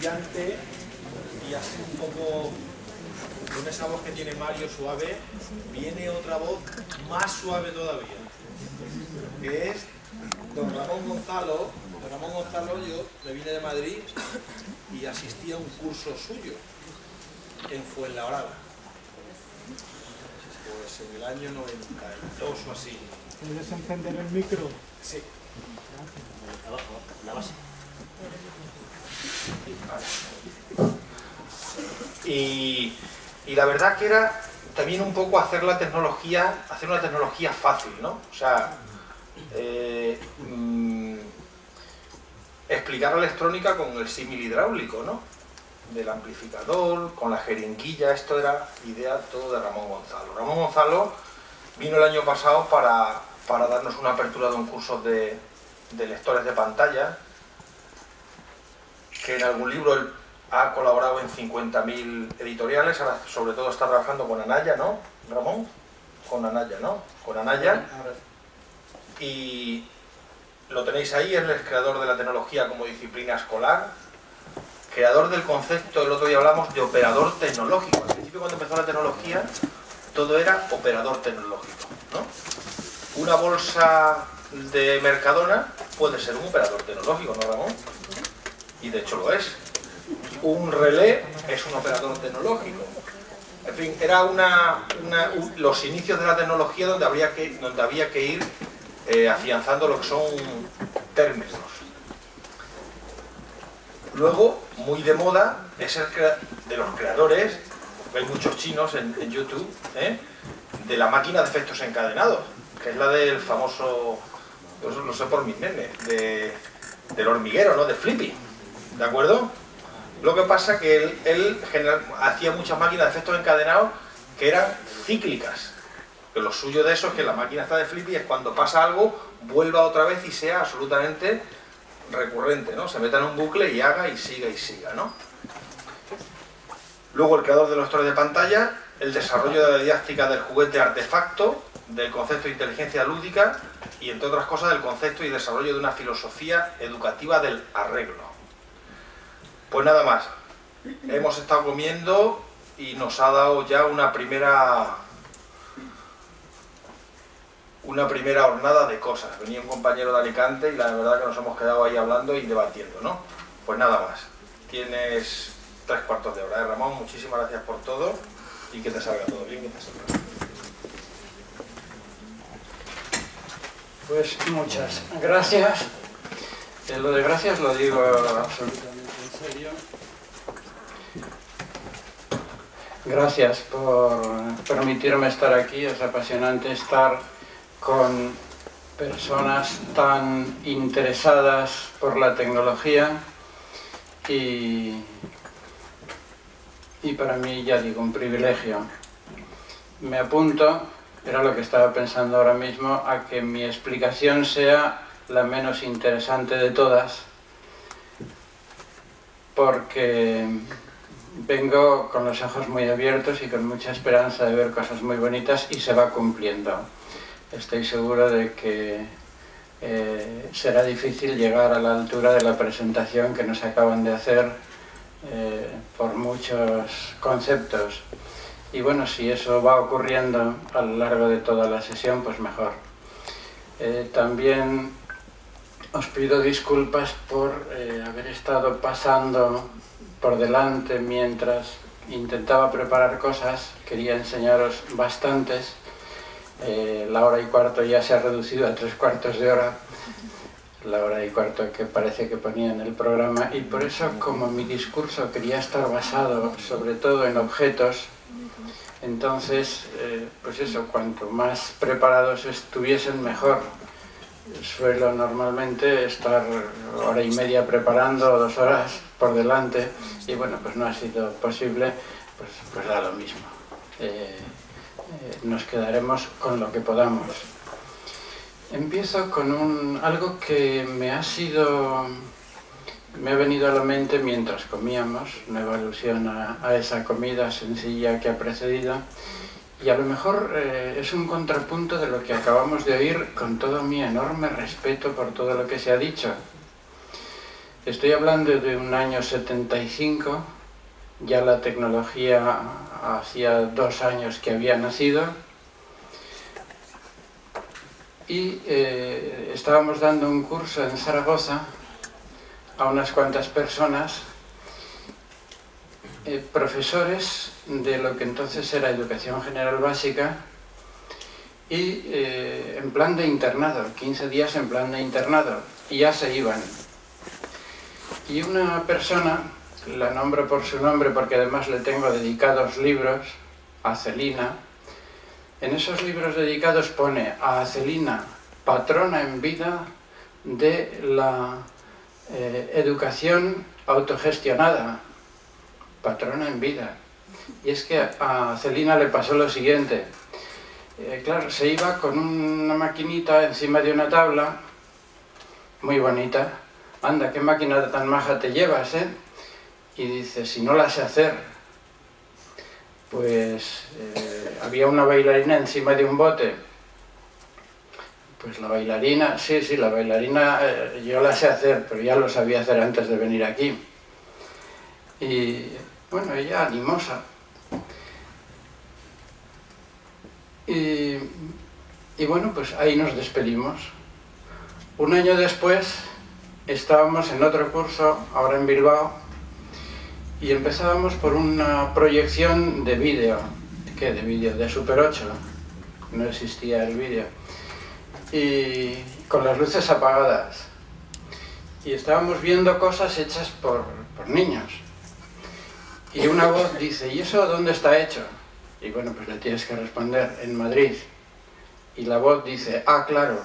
brillante y así un poco con esa voz que tiene Mario suave, viene otra voz más suave todavía, que es don Ramón Gonzalo. Don Ramón Gonzalo, yo me vine de Madrid y asistí a un curso suyo en Fuenlabrada, pues en el año 92 o así. ¿Puedes encender el micro? Sí. Abajo, la base. Y la verdad que era también un poco hacer la tecnología, hacer una tecnología fácil, ¿no? O sea, explicar la electrónica con el símil hidráulico, ¿no? Del amplificador, con la jeringuilla. Esto era idea todo de Ramón Gonzalo. Ramón Gonzalo vino el año pasado para darnos una apertura de un curso de lectores de pantalla, que en algún libro él ha colaborado en 50.000 editoriales. Ahora sobre todo está trabajando con Anaya, ¿no, Ramón? Con Anaya, ¿no? Con Anaya. Y lo tenéis ahí, él es creador de la tecnología como disciplina escolar, creador del concepto, el otro día hablamos de operador tecnológico. Al principio, cuando empezó la tecnología, todo era operador tecnológico, ¿no? Una bolsa de Mercadona puede ser un operador tecnológico, ¿no, Ramón? Y de hecho lo es. Un relé es un operador tecnológico. En fin, era los inicios de la tecnología donde había que ir afianzando lo que son términos. Luego, muy de moda, es el de los creadores, hay muchos chinos en YouTube, de la máquina de efectos encadenados, que es la del famoso, yo lo sé por mis nenes, del hormiguero, ¿no? De Flippy, ¿de acuerdo? Lo que pasa que él hacía muchas máquinas de efectos encadenados que eran cíclicas. Que lo suyo de eso es que la máquina está de Flippy, es cuando pasa algo, vuelva otra vez y sea absolutamente recurrente, ¿no? Se meta en un bucle y haga y siga, ¿no? Luego el creador de los lectores de pantalla, el desarrollo de la didáctica del juguete artefacto, del concepto de inteligencia lúdica y, entre otras cosas, del concepto y desarrollo de una filosofía educativa del arreglo. Pues nada más, hemos estado comiendo y nos ha dado ya una primera hornada de cosas. Venía un compañero de Alicante y la verdad que nos hemos quedado ahí hablando y debatiendo, ¿no? Pues nada más, tienes 3/4 de hora, Ramón. Muchísimas gracias por todo y que te salga todo bien, que te salga. Pues muchas gracias. Lo de gracias lo digo absolutamente en serio. Gracias por permitirme estar aquí. Es apasionante estar con personas tan interesadas por la tecnología y para mí, ya digo, un privilegio. Me apunto, era lo que estaba pensando ahora mismo, a que mi explicación sea la menos interesante de todas, porque vengo con los ojos muy abiertos y con mucha esperanza de ver cosas muy bonitas y se va cumpliendo. Estoy seguro de que será difícil llegar a la altura de la presentación que nos acaban de hacer por muchos conceptos. Y bueno, si eso va ocurriendo a lo largo de toda la sesión, pues mejor. También os pido disculpas por haber estado pasando por delante mientras intentaba preparar cosas. Quería enseñaros bastantes. La 1:15 ya se ha reducido a 3/4 de hora, la 1:15 que parece que ponía en el programa, y por eso, como mi discurso quería estar basado sobre todo en objetos, entonces, pues eso, cuanto más preparados estuviesen, mejor. Suelo normalmente estar 1:30 preparando, o 2 horas por delante, y bueno, pues no ha sido posible, pues da lo mismo. Nos quedaremos con lo que podamos. Empiezo con algo que me ha venido a la mente mientras comíamos, nueva alusión a esa comida sencilla que ha precedido, y a lo mejor es un contrapunto de lo que acabamos de oír, con todo mi enorme respeto por todo lo que se ha dicho. Estoy hablando de un año 75, ya la tecnología hacía 2 años que había nacido, y estábamos dando un curso en Zaragoza a unas cuantas personas, profesores de lo que entonces era Educación General Básica, y en plan de internado, 15 días en plan de internado, y ya se iban. Y una persona, la nombro por su nombre porque además le tengo dedicados libros, a Celina. En esos libros dedicados pone a Celina, patrona en vida de la educación autogestionada, patrona en vida. Y es que a Celina le pasó lo siguiente. Claro, se iba con una maquinita encima de una tabla, muy bonita. Anda, qué máquina tan maja te llevas, ¿eh? Y dice, si no la sé hacer. Pues había una bailarina encima de un bote. Pues la bailarina, sí, la bailarina yo la sé hacer, pero ya lo sabía hacer antes de venir aquí. Y bueno, ella animosa. Y bueno, pues ahí nos despedimos. Un año después estábamos en otro curso, ahora en Bilbao, y empezábamos por una proyección de vídeo. ¿Qué de vídeo? De Super 8. No existía el vídeo. Y con las luces apagadas. Y estábamos viendo cosas hechas por niños. Y una voz dice, ¿y eso dónde está hecho? Y bueno, pues le tienes que responder, en Madrid. Y la voz dice, ah, claro.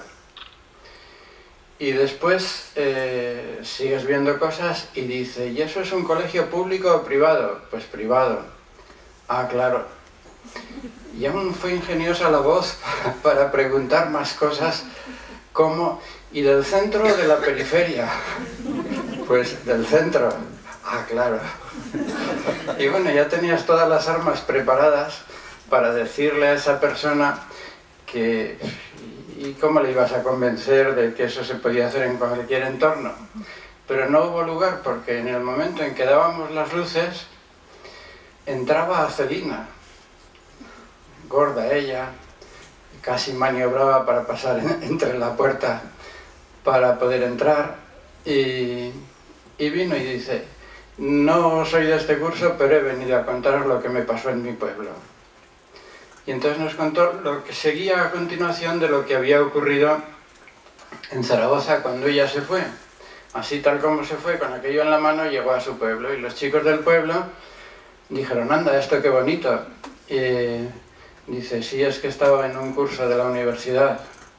Y después sigues viendo cosas y dice, ¿y eso es un colegio público o privado? Pues privado. Ah, claro. Y aún fue ingeniosa la voz para preguntar más cosas como, ¿y del centro o de la periferia? Pues del centro. Ah, claro. Y bueno, ya tenías todas las armas preparadas para decirle a esa persona que... ¿Y cómo le ibas a convencer de que eso se podía hacer en cualquier entorno? Pero no hubo lugar porque en el momento en que dábamos las luces, entraba Celina, gorda ella, casi maniobraba para pasar entre la puerta para poder entrar, y vino y dice, no soy de este curso, pero he venido a contaros lo que me pasó en mi pueblo. Y entonces nos contó lo que seguía a continuación de lo que había ocurrido en Zaragoza cuando ella se fue. Así tal como se fue, con aquello en la mano, llegó a su pueblo. Y los chicos del pueblo dijeron, anda, esto qué bonito. Y dice, sí, es que estaba en un curso de la universidad.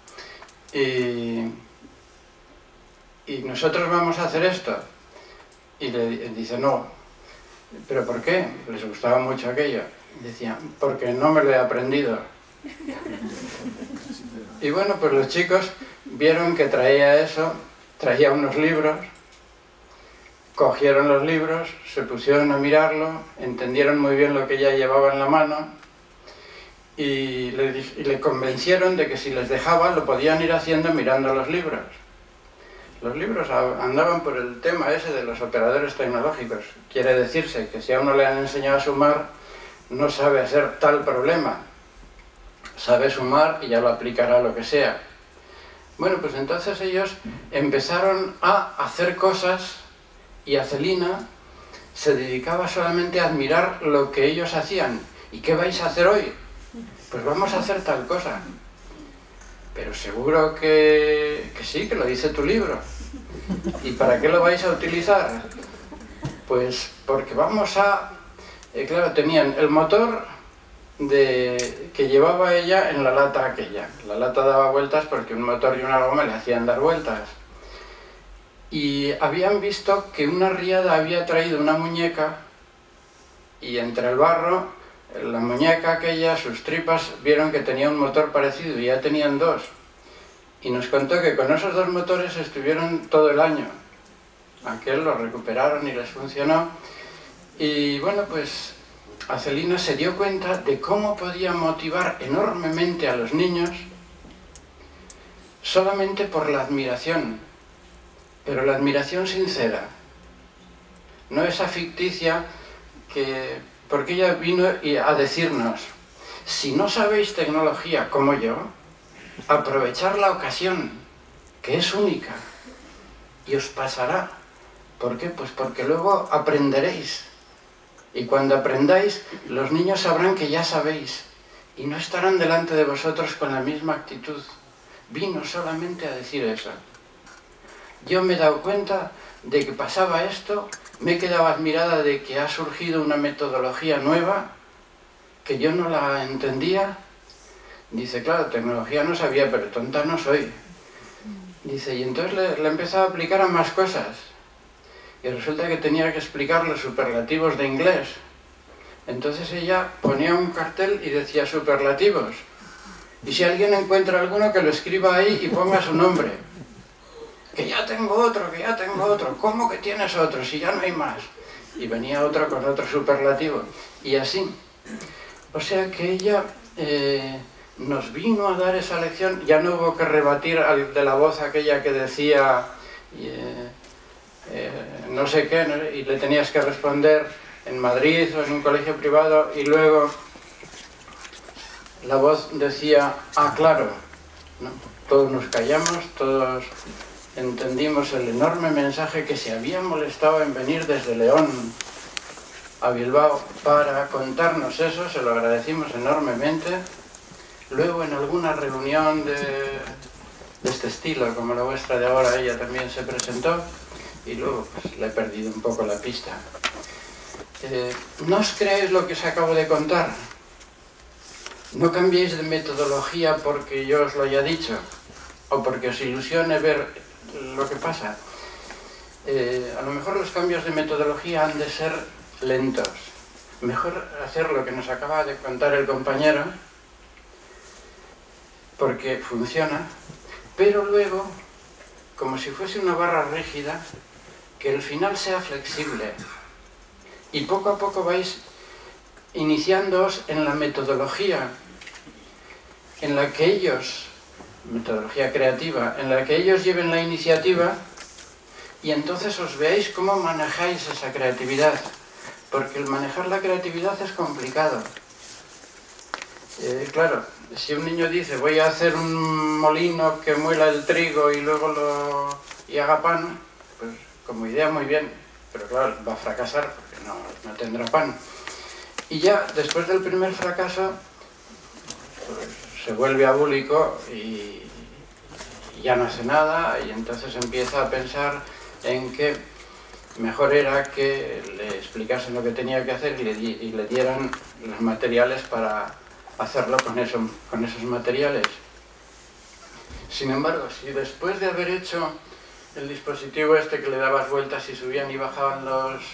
Y nosotros vamos a hacer esto. Y le dice, no. ¿Pero por qué? Les gustaba mucho aquello. Decía, porque no me lo he aprendido. Y bueno, pues los chicos vieron que traía eso, traía unos libros, cogieron los libros, se pusieron a mirarlo, entendieron muy bien lo que ella llevaba en la mano y le convencieron de que si les dejaba lo podían ir haciendo mirando los libros. Los libros andaban por el tema ese de los operadores tecnológicos. Quiere decirse que si a uno le han enseñado a sumar, no sabe hacer tal problema. Sabe sumar y ya lo aplicará a lo que sea. Bueno, pues entonces ellos empezaron a hacer cosas y a Celina se dedicaba solamente a admirar lo que ellos hacían. ¿Y qué vais a hacer hoy? Pues vamos a hacer tal cosa. Pero seguro que sí, que lo dice tu libro. ¿Y para qué lo vais a utilizar? Pues porque vamos a... claro, tenían el motor que llevaba ella en la lata aquella. La lata daba vueltas porque un motor y una goma le hacían dar vueltas. Y habían visto que una riada había traído una muñeca y entre el barro, la muñeca aquella, sus tripas, vieron que tenía un motor parecido y ya tenían 2. Y nos contó que con esos 2 motores estuvieron todo el año. Aquel lo recuperaron y les funcionó. Y bueno, pues a Celina se dio cuenta de cómo podía motivar enormemente a los niños solamente por la admiración. pero la admiración sincera, no esa ficticia porque ella vino a decirnos, si no sabéis tecnología como yo, aprovechar la ocasión, que es única, y os pasará. ¿Por qué? Pues porque luego aprenderéis. Y cuando aprendáis, los niños sabrán que ya sabéis, y no estarán delante de vosotros con la misma actitud. Vino solamente a decir eso. Yo me he dado cuenta de que pasaba esto, me he quedado admirada de que ha surgido una metodología nueva, que yo no la entendía. Dice, claro, tecnología no sabía, pero tonta no soy. Dice, y entonces le he empezado a aplicar a más cosas. Y resulta que tenía que explicar los superlativos de inglés. Entonces ella ponía un cartel y decía superlativos. Y si alguien encuentra alguno, que lo escriba ahí y ponga su nombre. Que ya tengo otro, que ya tengo otro. ¿Cómo que tienes otro si ya no hay más? Y venía otro con otro superlativo. Y así. O sea que ella nos vino a dar esa lección. Ya no hubo que rebatir al de la voz aquella que decía no sé qué, ¿no? Y le tenías que responder en Madrid o en un colegio privado, y luego la voz decía, ah, claro, ¿no? Todos nos callamos, todos entendimos el enorme mensaje, que se había molestado en venir desde León a Bilbao para contarnos eso, se lo agradecimos enormemente. Luego en alguna reunión de este estilo, como la vuestra de ahora, ella también se presentó, y luego pues le he perdido un poco la pista. No os creéis lo que os acabo de contar. No cambiéis de metodología porque yo os lo haya dicho, o porque os ilusione ver lo que pasa. A lo mejor los cambios de metodología han de ser lentos. Mejor hacer lo que nos acaba de contar el compañero, porque funciona, pero luego, como si fuese una barra rígida, que el final sea flexible. Y poco a poco vais iniciándoos en la metodología en la que ellos, metodología creativa, en la que ellos lleven la iniciativa, y entonces os veáis cómo manejáis esa creatividad, porque el manejar la creatividad es complicado. Claro, si un niño dice voy a hacer un molino que muela el trigo y luego y haga pan, pues como idea muy bien, pero claro, va a fracasar porque no tendrá pan. Y ya después del primer fracaso, pues, se vuelve abúlico y ya no hace nada, y entonces empieza a pensar en que mejor era que le explicasen lo que tenía que hacer y le dieran los materiales para hacerlo con esos materiales. Sin embargo, si después de haber hecho el dispositivo este que le dabas vueltas y subían y bajaban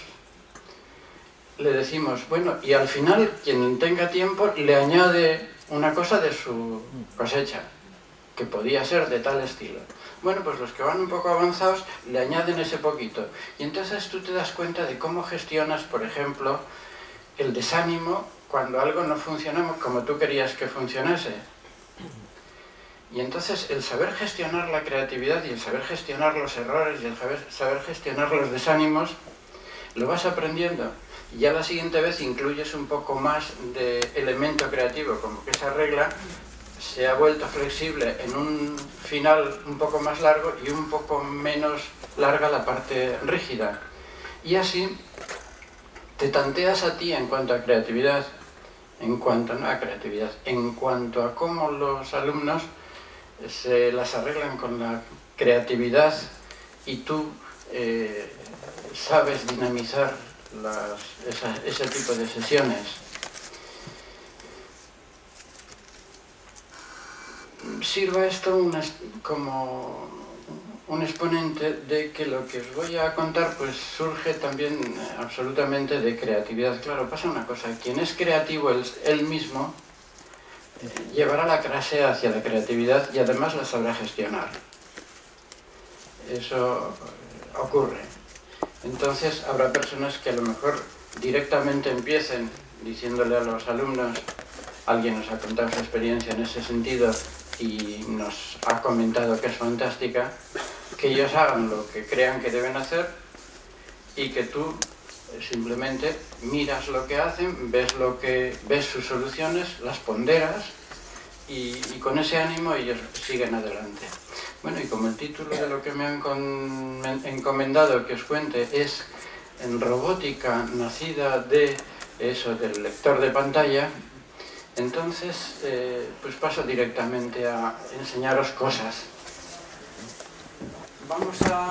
le decimos, bueno, y al final quien tenga tiempo le añade una cosa de su cosecha, que podía ser de tal estilo. Bueno, pues los que van un poco avanzados le añaden ese poquito. Y entonces tú te das cuenta de cómo gestionas, por ejemplo, el desánimo cuando algo no funciona como tú querías que funcionase. Y entonces el saber gestionar la creatividad y el saber gestionar los errores y el saber gestionar los desánimos, lo vas aprendiendo. Y ya la siguiente vez incluyes un poco más de elemento creativo, como que esa regla se ha vuelto flexible en un final un poco más largo y un poco menos larga la parte rígida. Y así te tanteas a ti en cuanto a creatividad, en cuanto a cómo los alumnos se las arreglan con la creatividad, y tú sabes dinamizar ese tipo de sesiones. Sirva esto como un exponente de que lo que os voy a contar pues surge también absolutamente de creatividad. Claro, pasa una cosa, quien es creativo él mismo llevará la clase hacia la creatividad y además la sabrá gestionar. Eso ocurre. Entonces habrá personas que a lo mejor directamente empiecen diciéndole a los alumnos, alguien nos ha contado su experiencia en ese sentido y nos ha comentado que es fantástica, que ellos hagan lo que crean que deben hacer y que tú simplemente miras lo que hacen, ves sus soluciones, las ponderas y con ese ánimo ellos siguen adelante. Bueno, y como el título de lo que me han encomendado que os cuente es en robótica nacida de eso, del lector de pantalla, entonces pues paso directamente a enseñaros cosas. Vamos a...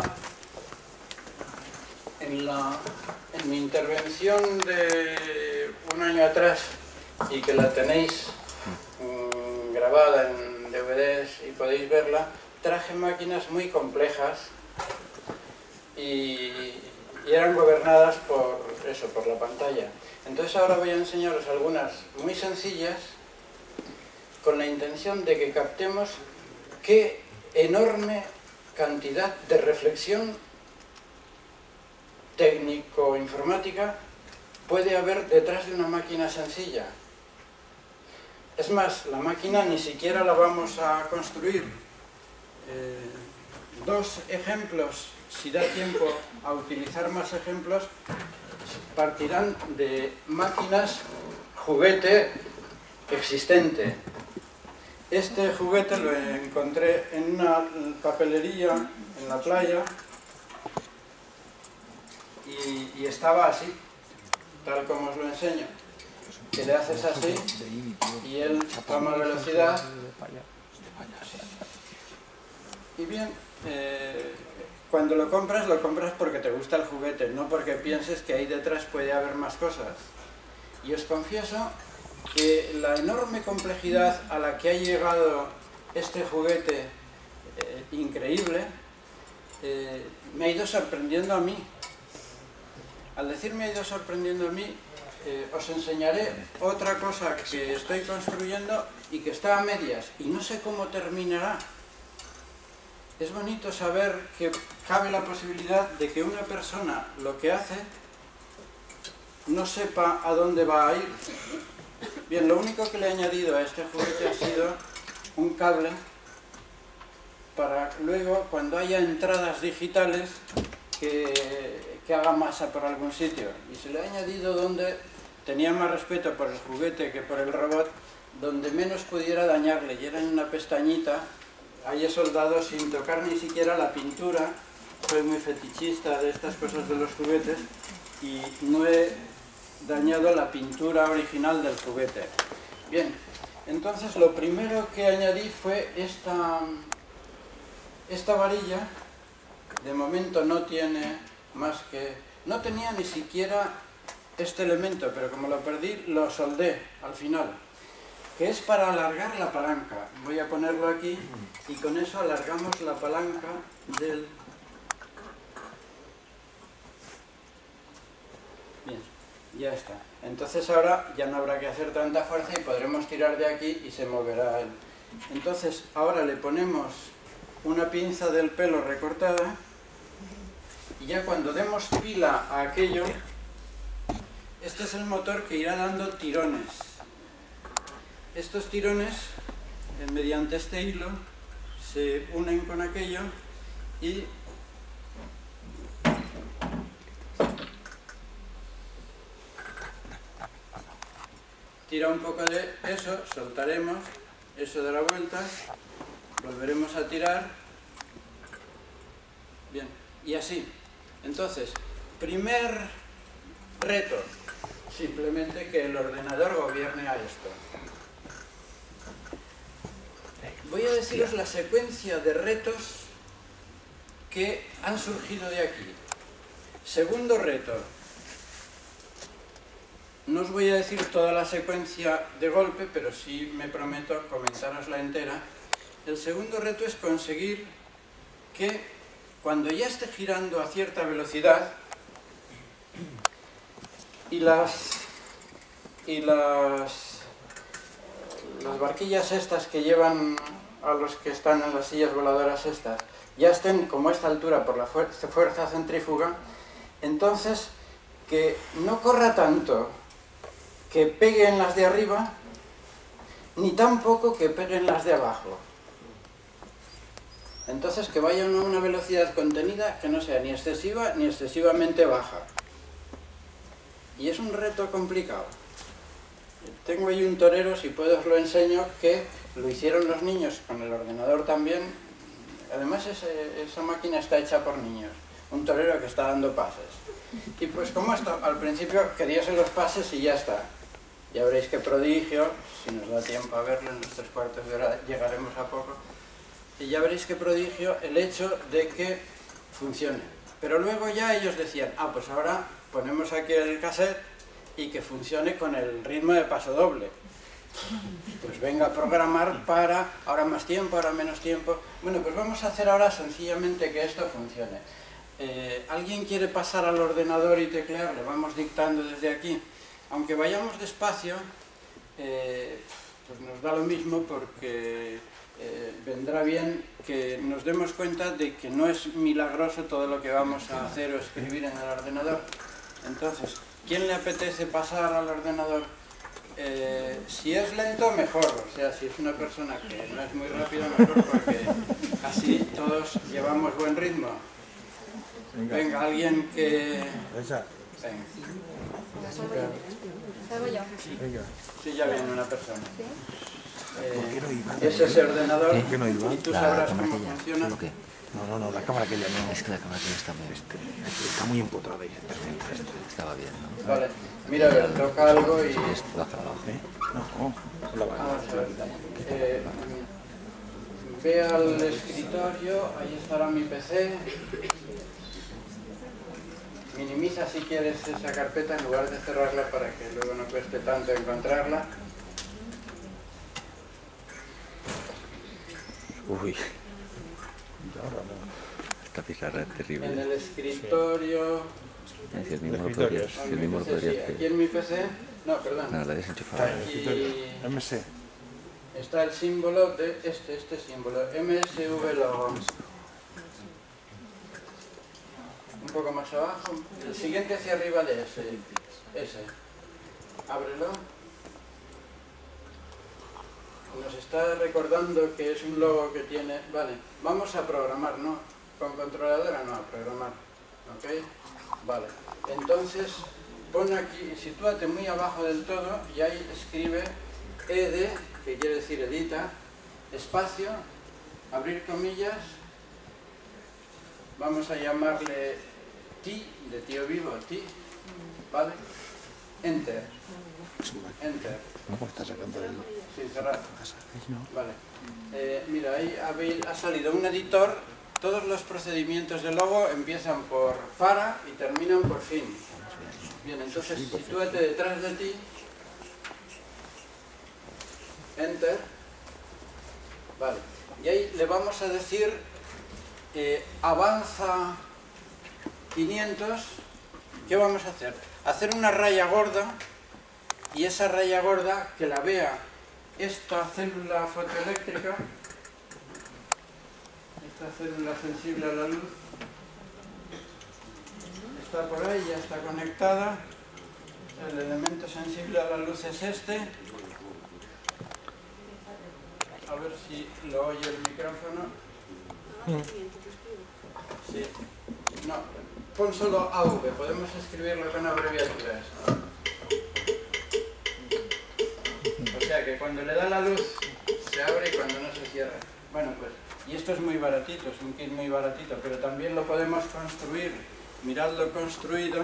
En mi intervención de un año atrás, y que la tenéis grabada en DVDs y podéis verla, traje máquinas muy complejas y eran gobernadas por la pantalla. Entonces ahora voy a enseñaros algunas muy sencillas con la intención de que captemos qué enorme cantidad de reflexión técnico-informática puede haber detrás de una máquina sencilla. Es más, la máquina ni siquiera la vamos a construir. Dos ejemplos, si da tiempo a utilizar más ejemplos, partirán de máquinas juguete existente. Este juguete lo encontré en una papelería en la playa y estaba así, tal como os lo enseño, que le haces así y él toma velocidad. Y bien, cuando lo compras porque te gusta el juguete, no porque pienses que ahí detrás puede haber más cosas. Y os confieso que la enorme complejidad a la que ha llegado este juguete increíble me ha ido sorprendiendo a mí. Al decir me ha ido sorprendiendo a mí, os enseñaré otra cosa que estoy construyendo y que está a medias y no sé cómo terminará. Es bonito saber que cabe la posibilidad de que una persona lo que hace no sepa a dónde va a ir. Bien, lo único que le he añadido a este juguete ha sido un cable para luego, cuando haya entradas digitales, que haga masa por algún sitio. Y se le ha añadido donde tenía más respeto por el juguete que por el robot, donde menos pudiera dañarle, y era en una pestañita. Ahí he soldado sin tocar ni siquiera la pintura. Soy muy fetichista de estas cosas de los juguetes y no he dañado la pintura original del juguete. Bien, entonces lo primero que añadí fue esta varilla. De momento no tiene más que... No tenía ni siquiera este elemento, pero como lo perdí, lo soldé al final, que es para alargar la palanca. Voy a ponerlo aquí y con eso alargamos la palanca del... Bien, ya está. Entonces ahora ya no habrá que hacer tanta fuerza y podremos tirar de aquí y se moverá él. Entonces ahora le ponemos una pinza del pelo recortada y ya cuando demos pila a aquello, este es el motor que irá dando tirones. Estos tirones, mediante este hilo, se unen con aquello y tira un poco de eso, soltaremos, eso dará vueltas, volveremos a tirar, bien, y así. Entonces, primer reto, simplemente que el ordenador gobierne a esto. Voy a deciros la secuencia de retos que han surgido de aquí. Segundo reto. No os voy a decir toda la secuencia de golpe, pero sí me prometo comentárosla entera. El segundo reto es conseguir que cuando ya esté girando a cierta velocidad y las barquillas estas que llevan a los que están en las sillas voladoras estas ya estén como a esta altura por la fuerza centrífuga, entonces que no corra tanto que pegue en las de arriba, ni tampoco que pegue en las de abajo. Entonces que vaya a una velocidad contenida que no sea ni excesiva ni excesivamente baja. Y es un reto complicado. Tengo ahí un torero, si puedo os lo enseño, que lo hicieron los niños con el ordenador también. Además esa máquina está hecha por niños. Un torero que está dando pases. Y pues como esto, al principio queríase los pases y ya está. Ya veréis qué prodigio, si nos da tiempo a verlo en los 3/4 de hora llegaremos a poco. Y ya veréis qué prodigio el hecho de que funcione. Pero luego ya ellos decían, ah, pues ahora ponemos aquí el cassette y que funcione con el ritmo de paso doble. Pues venga a programar para ahora más tiempo, ahora menos tiempo. Bueno, pues vamos a hacer ahora sencillamente que esto funcione. ¿Alguien quiere pasar al ordenador y teclear? Le vamos dictando desde aquí. Aunque vayamos despacio, pues nos da lo mismo porque vendrá bien que nos demos cuenta de que no es milagroso todo lo que vamos a hacer o escribir en el ordenador. Entonces, ¿quién le apetece pasar al ordenador? Si es lento, mejor. O sea, si es una persona que no es muy rápida, mejor, porque así todos llevamos buen ritmo. Venga, alguien que... Esa. Venga. Sí, ya viene una persona. ¿Por qué no iba? Es ese ordenador ¿Por qué no iba? y tú sabrás cómo funciona. No, la cámara aquella no. Es que la cámara está muy... Está muy empotrada y Estaba bien, ¿no? Vale, mira, a ver, toca algo y... Baja abajo. No, la va. Vamos a ver. Ve al escritorio, ahí estará mi PC. Minimiza si quieres esa carpeta en lugar de cerrarla para que luego no cueste tanto encontrarla. Uy. Esta pizarra es terrible. En el escritorio... Si el mismo lo podría hacer. Aquí en mi PC... No, perdón. No, la desenchufada. Aquí MC. está el símbolo de este símbolo, MSV logo. Un poco más abajo. El siguiente hacia arriba de ese. Ábrelo. Nos está recordando que es un logo que tiene... Vale, vamos a programar, ¿no? Con controladora no, a programar. ¿Ok? Vale. Entonces, pon aquí, sitúate muy abajo del todo y ahí escribe ed, que quiere decir edita, espacio, abrir comillas, vamos a llamarle T, de tío vivo, T, ¿vale? Enter. Enter. ¿Cómo está sacando el...? Sin cerrar. Vale. Mira, ahí ha salido un editor. Todos los procedimientos de logo empiezan por para y terminan por fin. Bien, entonces sitúate detrás de ti. Enter. Vale. Y ahí le vamos a decir avanza 500. ¿Qué vamos a hacer? Hacer una raya gorda. Y esa raya gorda que la vea esta célula fotoeléctrica, esta célula sensible a la luz, está por ahí, ya está conectada. El elemento sensible a la luz es este. A ver si lo oye el micrófono. Sí. No, pon solo AV, podemos escribirlo con abreviaturas. O sea que cuando le da la luz se abre y cuando no se cierra. Bueno, pues, y esto es muy baratito, es un kit muy baratito, pero también lo podemos construir. Miradlo construido.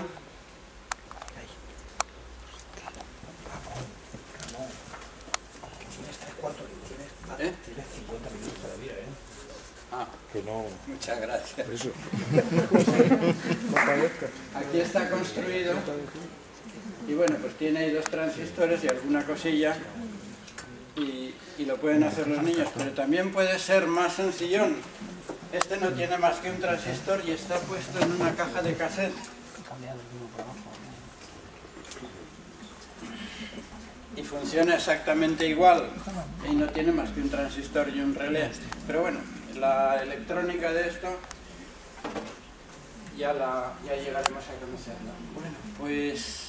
Tienes 50 minutos todavía, ¿eh? Ah, Que no... muchas gracias. Por eso. Aquí está construido. Y bueno, pues tiene ahí 2 transistores y alguna cosilla. Y lo pueden hacer los niños, pero también puede ser más sencillón. Este no tiene más que un transistor y está puesto en una caja de cassette. Y funciona exactamente igual. Y no tiene más que un transistor y un relé. Pero bueno, la electrónica de esto ya llegaremos a conocerla. Bueno, pues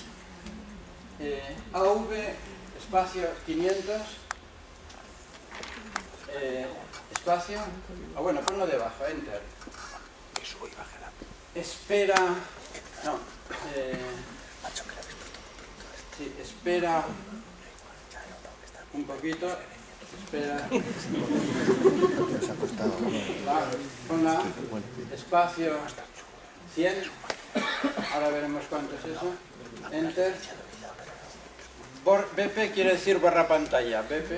AV espacio 500 espacio, bueno, ponlo debajo, enter. Espera, no, sí, espera un poquito, espera, ponla, espacio 100, ahora veremos cuánto es eso, enter. BP quiere decir borra pantalla, BP,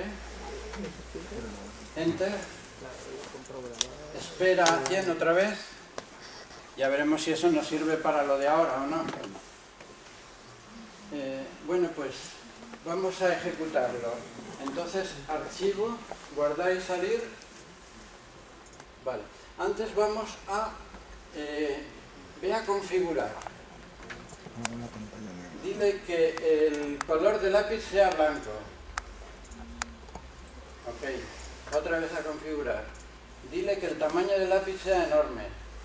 enter, espera 100 otra vez, ya veremos si eso nos sirve para lo de ahora o no. Bueno, pues vamos a ejecutarlo. Entonces, archivo, guardar y salir. Vale, antes vamos a, ve a configurar. Dile que el color del lápiz sea blanco. Ok, otra vez a configurar. Dile que el tamaño del lápiz sea enorme.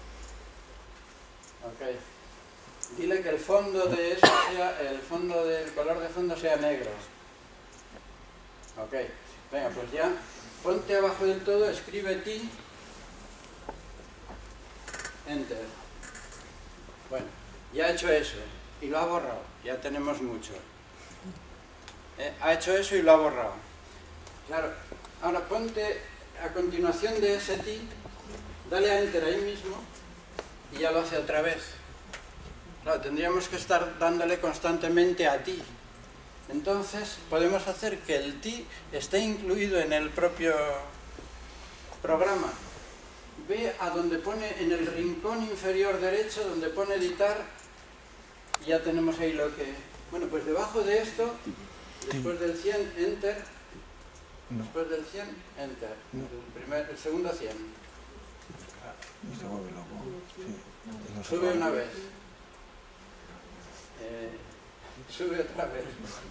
Ok. Dile que el fondo de eso sea, el color de fondo sea negro. Ok. Venga, pues ya, ponte abajo del todo, escribe ti. Enter. Bueno, ya ha hecho eso. Y lo ha borrado, ya tenemos mucho. Ha hecho eso y lo ha borrado. Claro, ahora ponte a continuación de ese ti, dale a enter ahí mismo y ya lo hace otra vez. Claro, tendríamos que estar dándole constantemente a ti. Entonces podemos hacer que el ti esté incluido en el propio programa. Ve a donde pone, en el rincón inferior derecho, donde pone editar. Y ya tenemos ahí lo que... Bueno, pues debajo de esto, después del 100, enter. Después del 100, enter. El segundo 100. Sube una vez. Sube otra vez.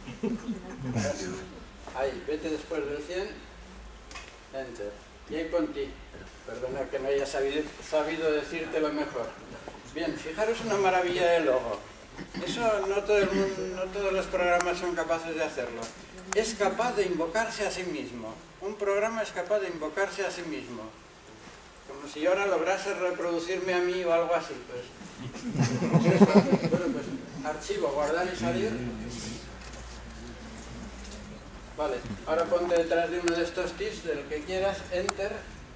Ahí, vete después del 100, enter. Y ahí pon ti. Perdona que no haya sabido decírtelo mejor. Bien, fijaros una maravilla de logo. Eso no todos los programas son capaces de hacerlo. Es capaz de invocarse a sí mismo. Un programa es capaz de invocarse a sí mismo. Como si ahora lograse reproducirme a mí o algo así. Pues bueno, pues archivo, guardar y salir. Vale, ahora ponte detrás de uno de estos tis, del que quieras, enter.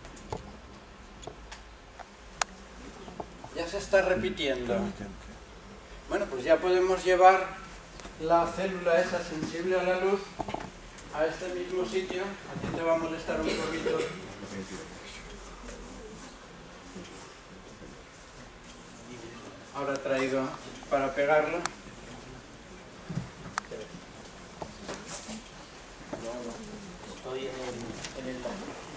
Ya se está repitiendo. Bueno, pues ya podemos llevar la célula esa sensible a la luz a este mismo sitio. Aquí te va a molestar un poquito. Ahora traigo para pegarlo. Estoy en el...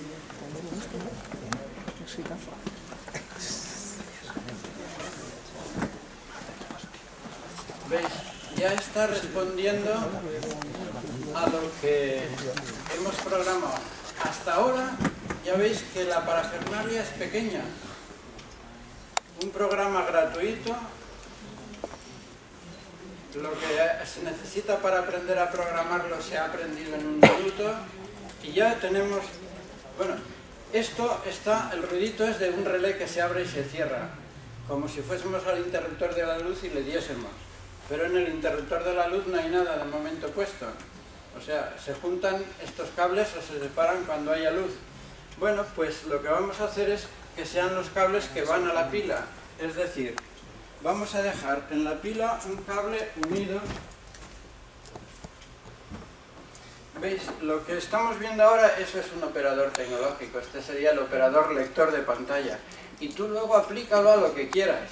¿Veis? Ya está respondiendo a lo que hemos programado. Hasta ahora ya veis que la parafernalia es pequeña. Un programa gratuito, lo que se necesita para aprender a programarlo se ha aprendido en un minuto y ya tenemos... Bueno, esto está, el ruidito es de un relé que se abre y se cierra, como si fuésemos al interruptor de la luz y le diésemos. Pero en el interruptor de la luz no hay nada de momento puesto. O sea, se juntan estos cables o se separan cuando haya luz. Bueno, pues lo que vamos a hacer es que sean los cables que van a la pila. Es decir, vamos a dejar en la pila un cable unido. ¿Veis? Lo que estamos viendo ahora, eso es un operador tecnológico. Este sería el operador lector de pantalla. Y tú luego aplícalo a lo que quieras.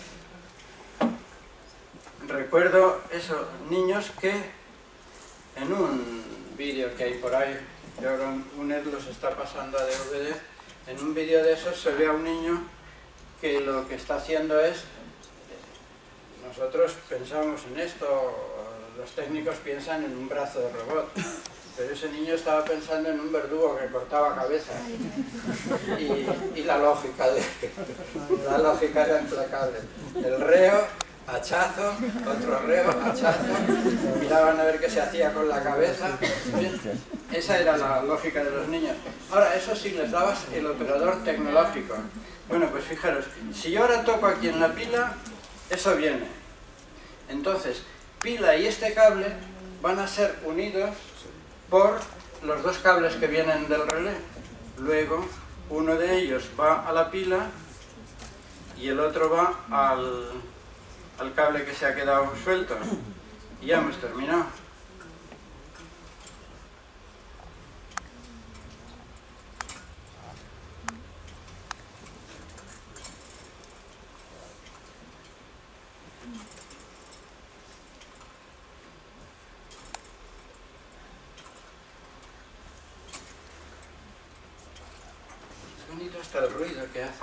Recuerdo eso, niños, que en un vídeo que hay por ahí, que ahora UNED los está pasando a DVD, en un vídeo de esos se ve a un niño que lo que está haciendo es, nosotros pensamos en esto, los técnicos piensan en un brazo de robot, pero ese niño estaba pensando en un verdugo que cortaba cabezas y la lógica era implacable. El reo hachazo, otro reo, hachazo, miraban a ver qué se hacía con la cabeza. Bien, esa era la lógica de los niños. Ahora, eso sí, les dabas el operador tecnológico. Bueno, pues fijaros, si yo ahora toco aquí en la pila, eso viene. Entonces, pila y este cable van a ser unidos por los dos cables que vienen del relé. Luego, uno de ellos va a la pila y el otro va al cable que se ha quedado suelto. Y ya hemos terminado. Bonito hasta el ruido que hace.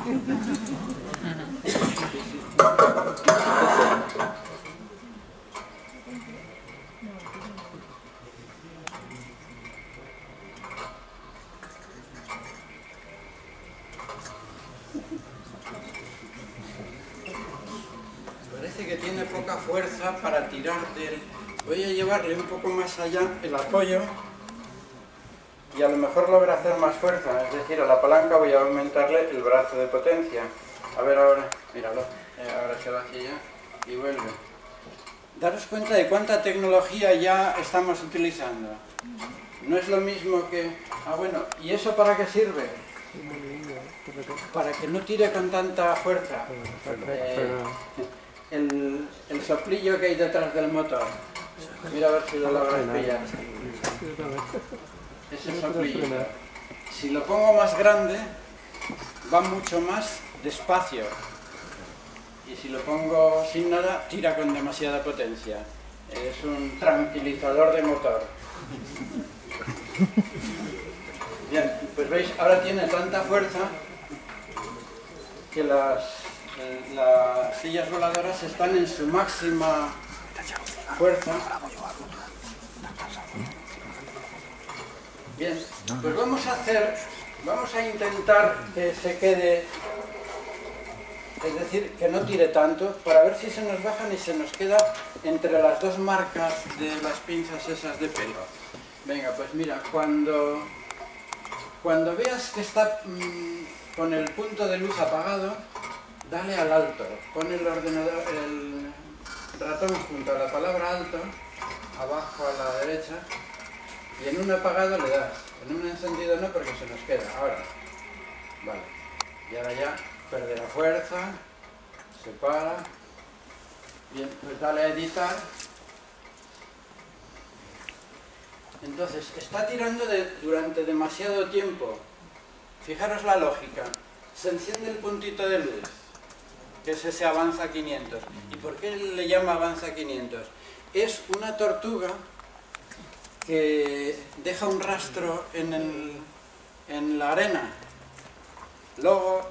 Parece que tiene poca fuerza para tirar del... Voy a llevarle un poco más allá el apoyo. Y a lo mejor logra hacer más fuerza, es decir, a la palanca voy a aumentarle el brazo de potencia. A ver ahora, míralo, ahora se va hacia allá y vuelve. Daros cuenta de cuánta tecnología ya estamos utilizando. No es lo mismo que... Ah, bueno, ¿y eso para qué sirve? Para que no tire con tanta fuerza. El soplillo que hay detrás del motor. Mira a ver si lo logras pillar. Ese soplillo. Si lo pongo más grande, va mucho más despacio. Y si lo pongo sin nada, tira con demasiada potencia. Es un tranquilizador de motor. Bien, pues veis, ahora tiene tanta fuerza que las sillas voladoras están en su máxima fuerza. Bien, pues vamos a intentar que se quede, es decir, que no tire tanto, para ver si se nos bajan y se nos queda entre las dos marcas de las pinzas esas de pelo. Venga, pues mira, cuando veas que está con el punto de luz apagado, dale al alto, pon el ordenador, el ratón junto a la palabra alto, abajo a la derecha, y en un apagado le das, en un encendido no porque se nos queda. Ahora, vale, y ahora ya perderá fuerza, se para. Bien, pues dale a editar. Entonces, está tirando durante demasiado tiempo. Fijaros la lógica. Se enciende el puntito de luz, que es ese avanza 500. ¿Y por qué le llama avanza 500? Es una tortuga que deja un rastro en la arena. Luego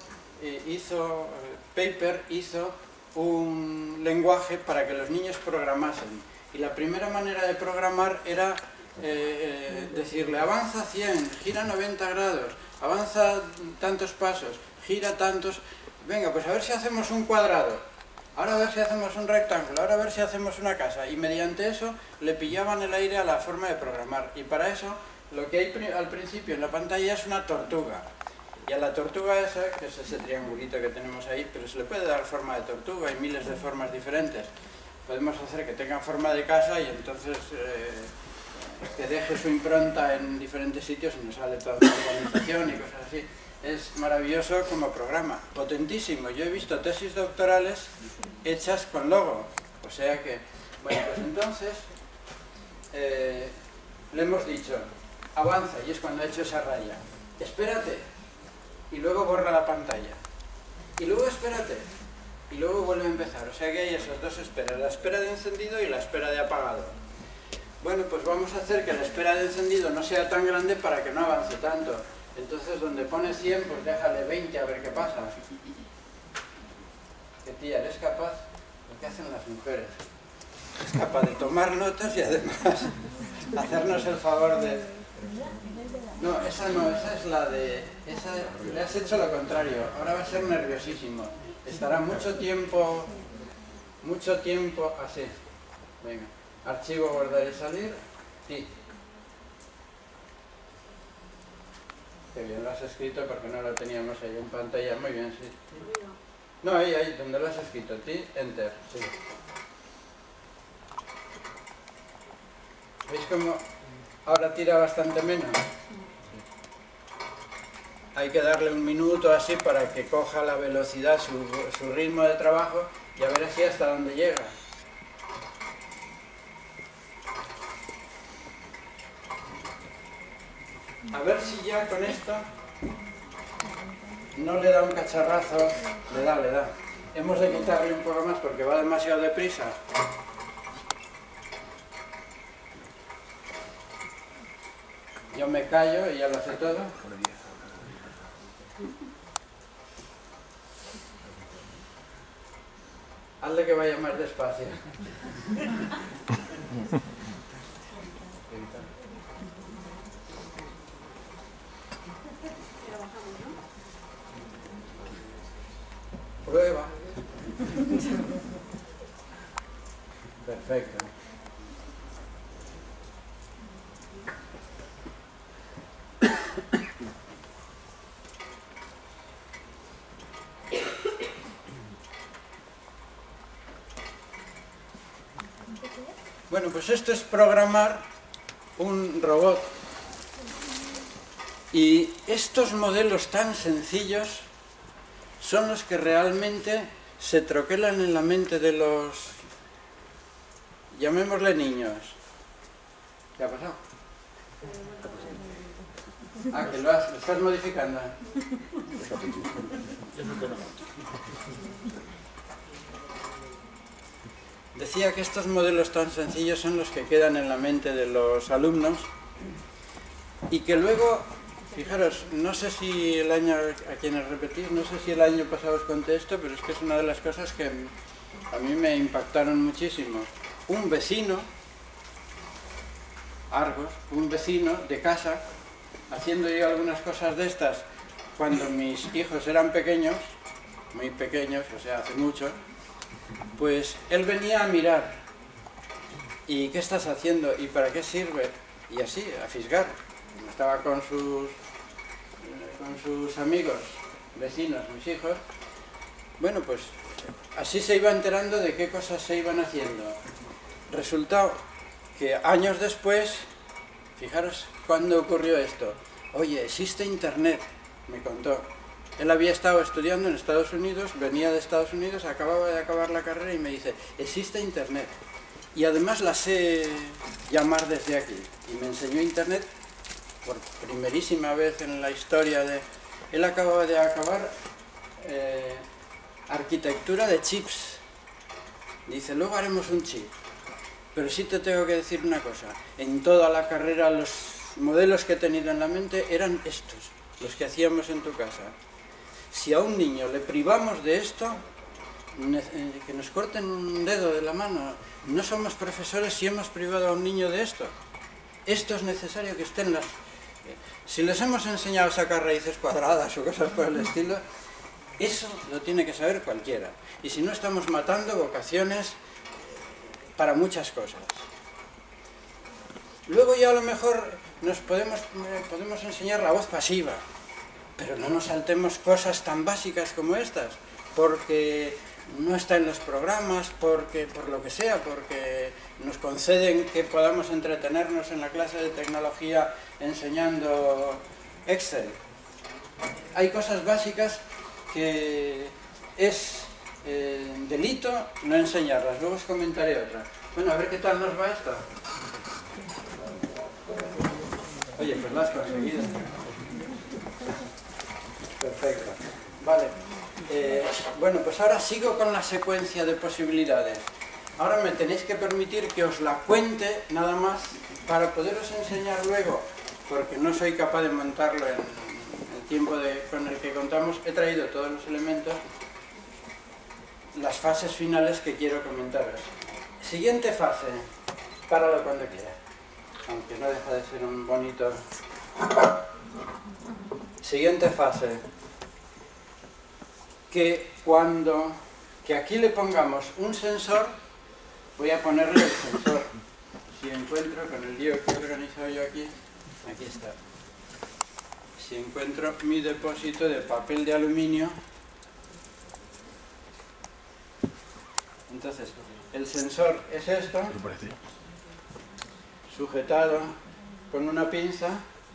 Paper hizo un lenguaje para que los niños programasen. Y la primera manera de programar era decirle avanza 100, gira 90 grados, avanza tantos pasos, gira tantos... Venga, pues a ver si hacemos un cuadrado. Ahora a ver si hacemos un rectángulo, ahora a ver si hacemos una casa. Y mediante eso le pillaban el aire a la forma de programar. Y para eso lo que hay al principio en la pantalla es una tortuga. Y a la tortuga esa, que es ese triangulito que tenemos ahí, pero se le puede dar forma de tortuga, hay miles de formas diferentes. Podemos hacer que tenga forma de casa y entonces que deje su impronta en diferentes sitios y nos sale toda la organización y cosas así. Es maravilloso como programa, potentísimo. Yo he visto tesis doctorales hechas con Logo, o sea que, bueno, pues entonces le hemos dicho, avanza, y es cuando ha hecho esa raya, espérate, y luego borra la pantalla, y luego espérate, y luego vuelve a empezar, o sea que hay esas dos esperas, la espera de encendido y la espera de apagado. Bueno, pues vamos a hacer que la espera de encendido no sea tan grande para que no avance tanto. Entonces, donde pone 100, pues déjale 20 a ver qué pasa. Que tía, eres capaz, lo que hacen las mujeres, es capaz de tomar notas y además hacernos el favor de... No, esa es la de... Esa, le has hecho lo contrario, ahora va a ser nerviosísimo. Estará mucho tiempo mucho tiempo así. Venga, archivo, guardar y salir. Sí. Qué bien lo has escrito porque no lo teníamos ahí en pantalla. Muy bien, sí. No, ahí, donde lo has escrito. Ti, enter, sí. ¿Veis cómo ahora tira bastante menos? Hay que darle un minuto así para que coja la velocidad, su ritmo de trabajo y a ver así hasta dónde llega. A ver si ya con esto no le da un cacharrazo. Le da. Hemos de quitarle un poco más porque va demasiado deprisa. Yo me callo y ya lo hace todo. Hazle que vaya más despacio. Prueba. Perfecto. Bueno, pues esto es programar un robot. Y estos modelos tan sencillos son los que realmente se troquelan en la mente de los, llamémosle, niños. ¿Qué ha pasado? Ah, que lo estás modificando. Decía que estos modelos tan sencillos son los que quedan en la mente de los alumnos y que luego, fijaros, no sé si el año, a quienes repetís, no sé si el año pasado os conté esto, pero es que es una de las cosas que a mí me impactaron muchísimo. Un vecino, Argos, un vecino de casa, haciendo yo algunas cosas de estas cuando mis hijos eran pequeños, muy pequeños, o sea, hace mucho, pues él venía a mirar. ¿Y qué estás haciendo? ¿Y para qué sirve? Y así, a fisgar. Estaba con sus amigos, vecinos, mis hijos. Bueno, pues así se iba enterando de qué cosas se iban haciendo. Resultado que años después, fijaros cuándo ocurrió esto. Oye, existe Internet, me contó. Él había estado estudiando en Estados Unidos, venía de Estados Unidos, acababa de acabar la carrera y me dice, existe Internet. Y además la sé llamar desde aquí. Y me enseñó Internet por primerísima vez en la historia de... Él acababa de acabar arquitectura de chips. Dice, luego haremos un chip. Pero sí te tengo que decir una cosa. En toda la carrera los modelos que he tenido en la mente eran estos, los que hacíamos en tu casa. Si a un niño le privamos de esto, que nos corten un dedo de la mano. No somos profesores si hemos privado a un niño de esto. Esto es necesario que estén las... Si les hemos enseñado a sacar raíces cuadradas o cosas por el estilo, eso lo tiene que saber cualquiera. Y si no, estamos matando vocaciones para muchas cosas. Luego ya a lo mejor nos podemos enseñar la voz pasiva, pero no nos saltemos cosas tan básicas como estas, porque no está en los programas, porque por lo que sea, porque nos conceden que podamos entretenernos en la clase de tecnología enseñando Excel. Hay cosas básicas que es delito no enseñarlas, luego os comentaré otra. Bueno, a ver qué tal nos va esto. Oye, pues lo has conseguido. Perfecto. Vale. Bueno, pues ahora sigo con la secuencia de posibilidades. Ahora me tenéis que permitir que os la cuente nada más para poderos enseñar luego, porque no soy capaz de montarlo en el tiempo con el que contamos. He traído todos los elementos, las fases finales que quiero comentaros. Siguiente fase, páralo cuando quieras, aunque no deja de ser un bonito... Siguiente fase, que cuando que aquí le pongamos un sensor, voy a ponerle el sensor. Si encuentro, con el lío que he organizado yo aquí, aquí está. Si encuentro mi depósito de papel de aluminio, entonces el sensor es esto, sujetado con una pinza,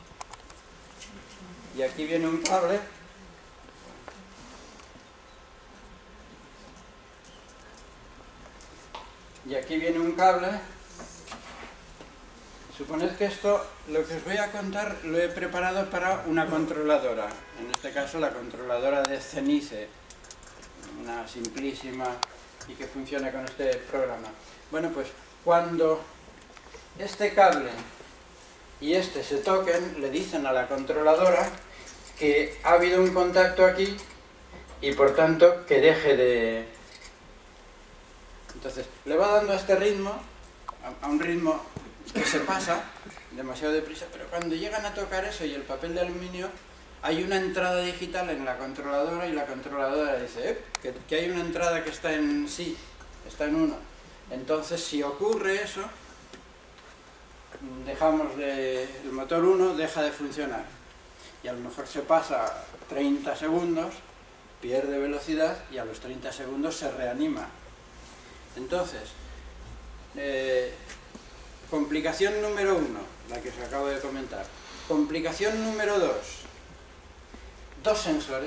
y aquí viene un cable. Y aquí viene un cable. Suponed que esto, lo que os voy a contar, lo he preparado para una controladora. En este caso la controladora de Cenice, una simplísima y que funciona con este programa. Bueno, pues cuando este cable y este se toquen, le dicen a la controladora que ha habido un contacto aquí y por tanto que deje de... Entonces, le va dando a este ritmo, a un ritmo que se pasa demasiado deprisa, pero cuando llegan a tocar eso y el papel de aluminio, hay una entrada digital en la controladora y la controladora dice que hay una entrada que está en sí, está en 1. Entonces, si ocurre eso, dejamos el motor 1, deja de funcionar. Y a lo mejor se pasa 30 segundos, pierde velocidad y a los 30 segundos se reanima. Entonces, complicación número 1, la que os acabo de comentar. Complicación número 2, dos sensores,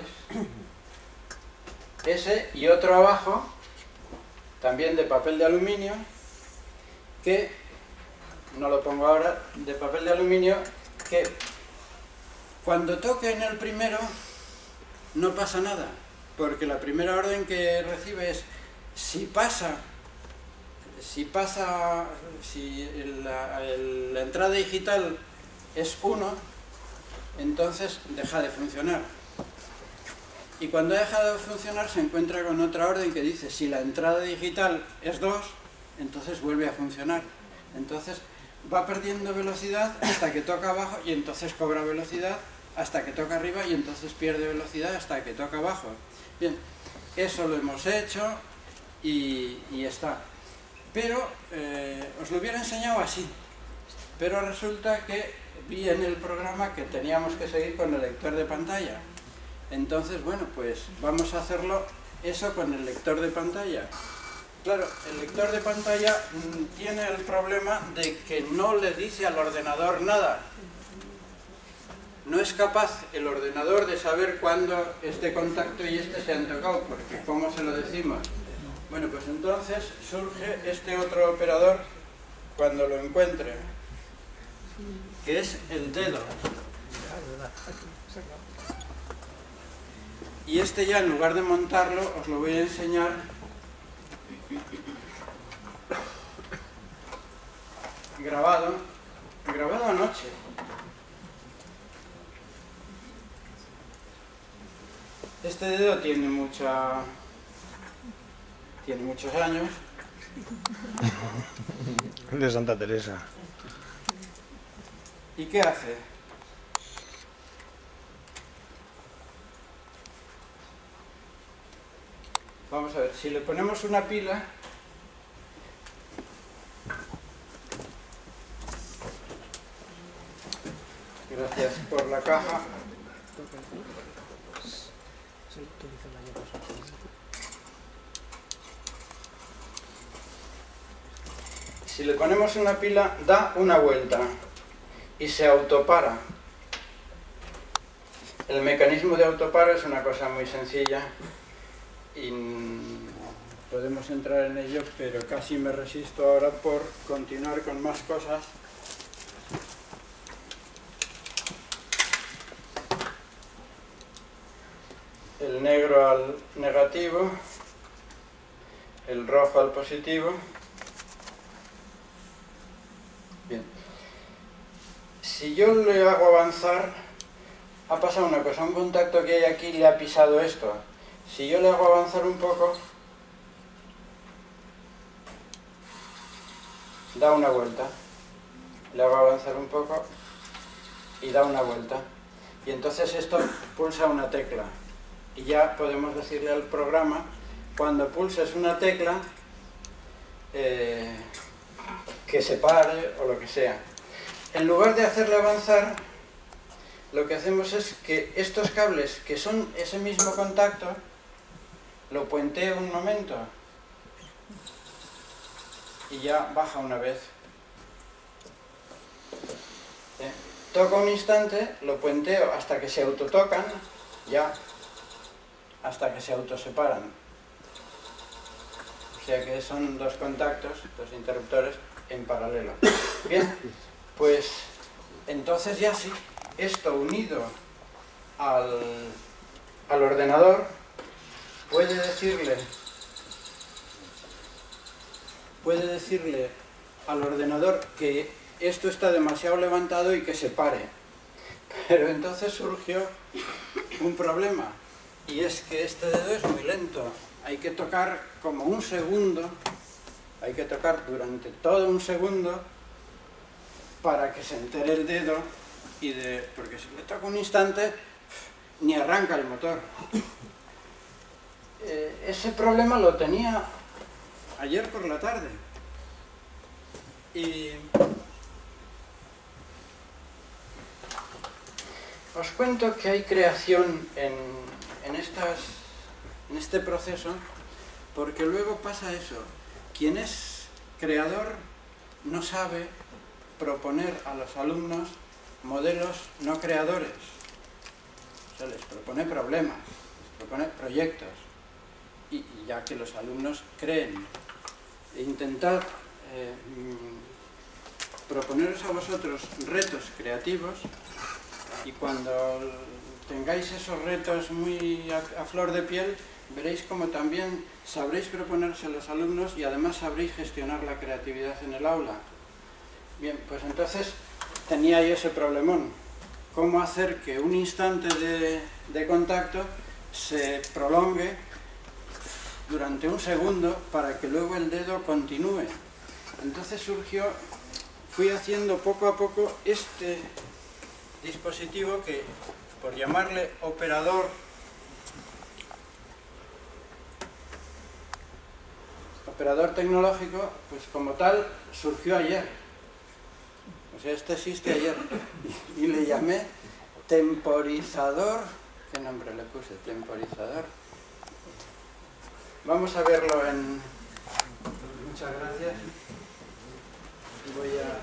ese y otro abajo, también de papel de aluminio, que, no lo pongo ahora, de papel de aluminio, que cuando toque en el primero no pasa nada, porque la primera orden que recibe es, si la entrada digital es 1, entonces deja de funcionar. Y cuando ha dejado de funcionar se encuentra con otra orden que dice, si la entrada digital es 2, entonces vuelve a funcionar. Entonces va perdiendo velocidad hasta que toca abajo y entonces cobra velocidad, hasta que toca arriba y entonces pierde velocidad hasta que toca abajo. Bien, eso lo hemos hecho y está. Pero os lo hubiera enseñado así, pero resulta que vi en el programa que teníamos que seguir con el lector de pantalla. Entonces, bueno, pues vamos a hacerlo eso con el lector de pantalla. Claro, el lector de pantalla tiene el problema de que no le dice al ordenador nada. No es capaz el ordenador de saber cuándo este contacto y este se han tocado, porque ¿cómo se lo decimos? Bueno, pues entonces surge este otro operador cuando lo encuentre, que es el dedo. Y este ya, en lugar de montarlo, os lo voy a enseñar grabado anoche. Este dedo tiene muchos años. De Santa Teresa. ¿Y qué hace? Vamos a ver, si le ponemos una pila, gracias por la caja. Si le ponemos una pila, da una vuelta y se autopara. El mecanismo de autoparo es una cosa muy sencilla y podemos entrar en ello, pero casi me resisto ahora por continuar con más cosas. El negro al negativo, el rojo al positivo. Bien. Si yo le hago avanzar, ha pasado una cosa, un contacto que hay aquí le ha pisado esto. Si yo le hago avanzar un poco, da una vuelta. Le hago avanzar un poco y da una vuelta. Y entonces esto pulsa una tecla. Y ya podemos decirle al programa cuando pulses una tecla que se pare o lo que sea. En lugar de hacerle avanzar, lo que hacemos es que estos cables, que son ese mismo contacto, lo puenteo un momento y ya baja una vez. Toco un instante, lo puenteo hasta que se autotocan, ya, hasta que se autoseparan. O sea que son dos contactos, dos interruptores en paralelo. Bien, pues entonces ya sí, esto unido al ordenador puede decirle al ordenador que esto está demasiado levantado y que se pare. Pero entonces surgió un problema, y es que este dedo es muy lento. Hay que tocar como un segundo, hay que tocar durante todo un segundo para que se entere el dedo, porque si le toca un instante, ni arranca el motor. Ese problema lo tenía ayer por la tarde. Y os cuento que hay creación en este proceso, porque luego pasa eso. Quien es creador no sabe proponer a los alumnos modelos no creadores. O sea, les propone problemas, les propone proyectos, y ya que los alumnos creen. E intentar proponeros a vosotros retos creativos, y cuando tengáis esos retos muy a flor de piel, veréis como también sabréis proponerse a los alumnos y además sabréis gestionar la creatividad en el aula. Bien, pues entonces tenía yo ese problemón. ¿Cómo hacer que un instante de contacto se prolongue durante un segundo para que luego el dedo continúe? Entonces fui haciendo poco a poco este dispositivo que, por llamarle operador tecnológico, pues como tal surgió ayer. O sea, este existe ayer. Y le llamé temporizador. ¿Qué nombre le puse? Temporizador. Vamos a verlo en... Muchas gracias. Voy a...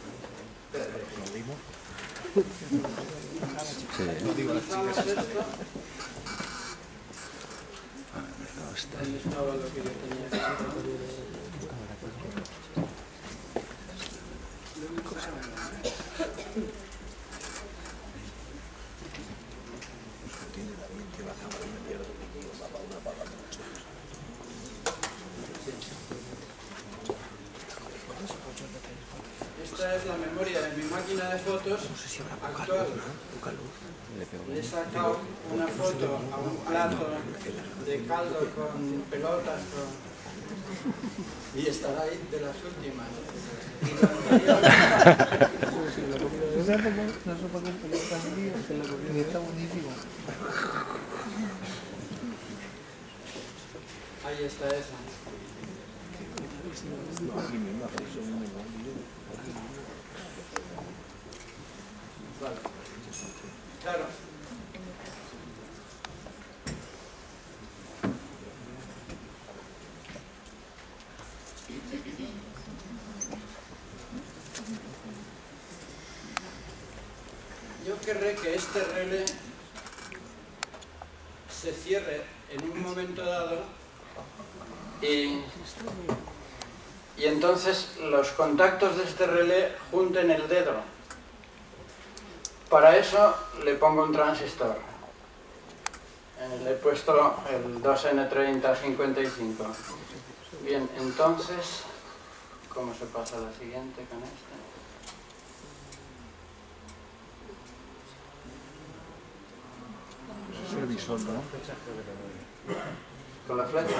¿Dónde estaba lo que yo tenía? Esta es la memoria de mi máquina de fotos actual. Le he sacado una foto a un plato de caldo con pelotas y estará ahí de las últimas. Y la anterior... Una sopa con pelotas, tío, está buenísimo. Ahí está esa. Vale. Claro. Yo querré que este relé se cierre en un momento dado y entonces los contactos de este relé junten el dedo. Para eso le pongo un transistor. Le he puesto el 2N3055. Bien, entonces, ¿cómo se pasa a la siguiente con este? Es el visor, ¿no? ¿Con la flecha?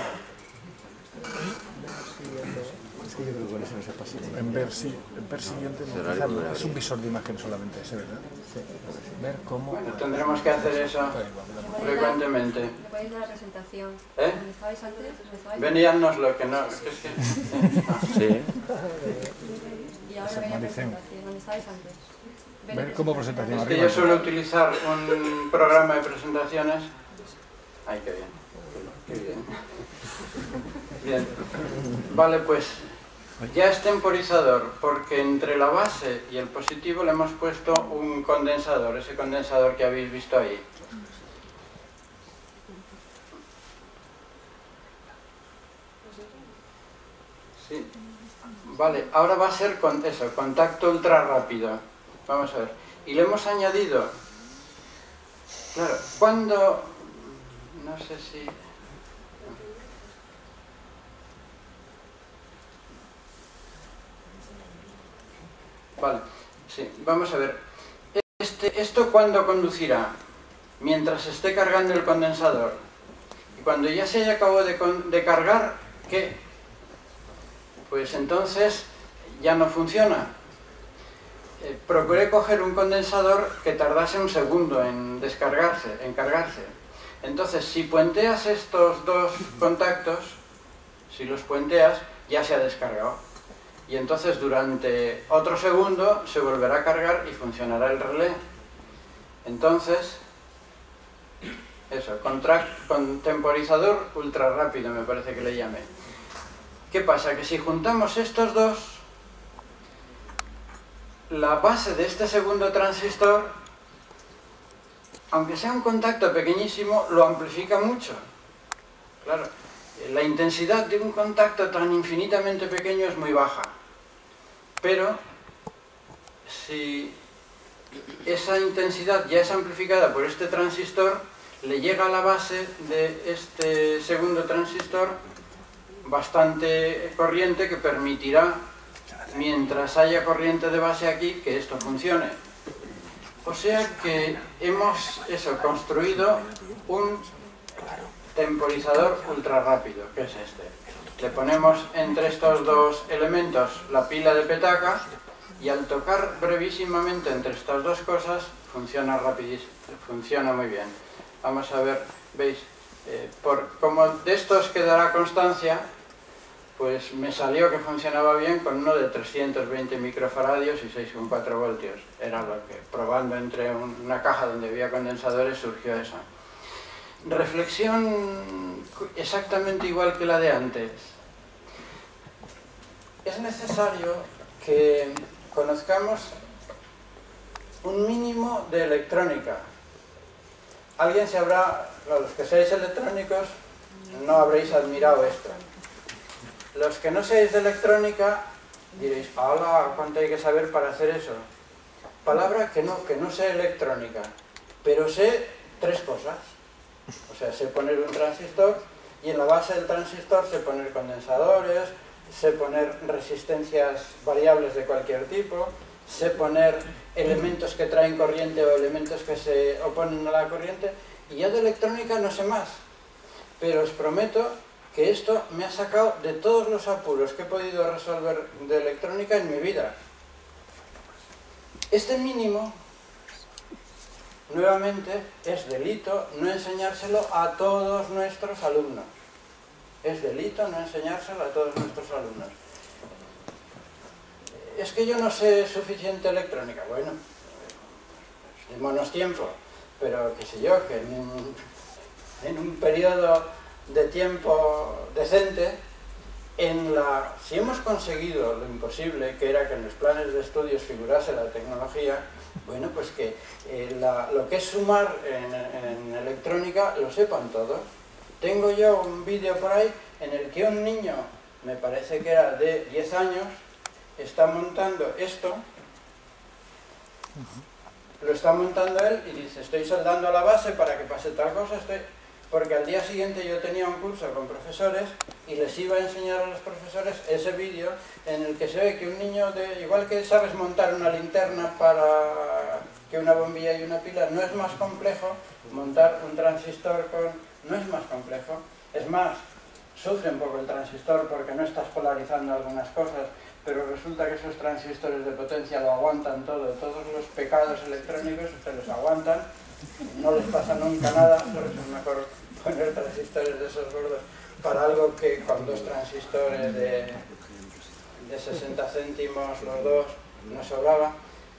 Es que yo creo que con eso no se pasa. En ver siguiente no, es un visor de imagen solamente ese, ¿verdad? Sí. Ver cómo... Bueno, tendremos que hacer eso frecuentemente. ocupáis de la presentación. ¿Eh? ¿Dónde estabais antes? Veníannos lo que no... Sí. Y ahora venía presentación. ¿Dónde estabais antes? Ver cómo presentación. Es que yo suelo utilizar un programa de presentaciones... ¡Ay, qué bien! ¡Qué bien! Bien. Vale, pues ya es temporizador, porque entre la base y el positivo le hemos puesto un condensador, ese condensador que habéis visto ahí. Sí. Vale, ahora va a ser con eso, contacto ultra rápido. Vamos a ver. Y le hemos añadido... Claro, cuando... No sé si... Vale, sí, vamos a ver. ¿Esto cuándo conducirá? Mientras esté cargando el condensador. Y cuando ya se haya acabado de cargar, ¿qué? Pues entonces ya no funciona. Procuré coger un condensador que tardase un segundo en descargarse, en cargarse. Entonces, si puenteas estos dos contactos, si los puenteas, ya se ha descargado. Y entonces durante otro segundo se volverá a cargar y funcionará el relé. Entonces, eso, con temporizador ultra rápido me parece que le llamé. ¿Qué pasa? Que si juntamos estos dos, la base de este segundo transistor, aunque sea un contacto pequeñísimo, lo amplifica mucho. Claro, la intensidad de un contacto tan infinitamente pequeño es muy baja. Pero si esa intensidad ya es amplificada por este transistor, le llega a la base de este segundo transistor bastante corriente que permitirá, mientras haya corriente de base aquí, que esto funcione. O sea que hemos construido un temporizador ultra rápido, que es este. Le ponemos entre estos dos elementos la pila de petaca y al tocar brevísimamente entre estas dos cosas funciona rapidísimo, funciona muy bien. Vamos a ver, veis, como de estos quedará constancia, pues me salió que funcionaba bien con uno de 320 microfaradios y 6,4 voltios. Era lo que, probando entre una caja donde había condensadores, surgió eso. Reflexión exactamente igual que la de antes. Es necesario que conozcamos un mínimo de electrónica. Alguien se habrá, los que seáis electrónicos, no habréis admirado esto. Los que no seáis de electrónica diréis, ¡hala! ¿Cuánto hay que saber para hacer eso? Palabra que no sé electrónica, pero sé tres cosas. O sea, sé poner un transistor y en la base del transistor sé poner condensadores, sé poner resistencias variables de cualquier tipo, sé poner elementos que traen corriente o elementos que se oponen a la corriente, y ya de electrónica no sé más. Pero os prometo que esto me ha sacado de todos los apuros que he podido resolver de electrónica en mi vida. Este mínimo, nuevamente, es delito no enseñárselo a todos nuestros alumnos. Es delito no enseñárselo a todos nuestros alumnos. Es que yo no sé suficiente electrónica. Bueno, démonos tiempo, pero qué sé yo, que en un periodo de tiempo decente, si hemos conseguido lo imposible, que era que en los planes de estudios figurase la tecnología, bueno, pues que lo que es sumar en electrónica lo sepan todos. Tengo yo un vídeo por ahí en el que un niño, me parece que era de 10 años, está montando esto, lo está montando él y dice, estoy soldando la base para que pase tal cosa, porque al día siguiente yo tenía un curso con profesores y les iba a enseñar a los profesores ese vídeo en el que se ve que un niño, igual que sabes montar una linterna para que una bombilla y una pila, no es más complejo montar un transistor no es más complejo, es más, sufre un poco el transistor porque no estás polarizando algunas cosas, pero resulta que esos transistores de potencia lo aguantan todo, todos los pecados electrónicos se los aguantan, no les pasa nunca nada, por eso es mejor poner transistores de esos gordos para algo que con 2 transistores de 60 céntimos los dos nos sobraba.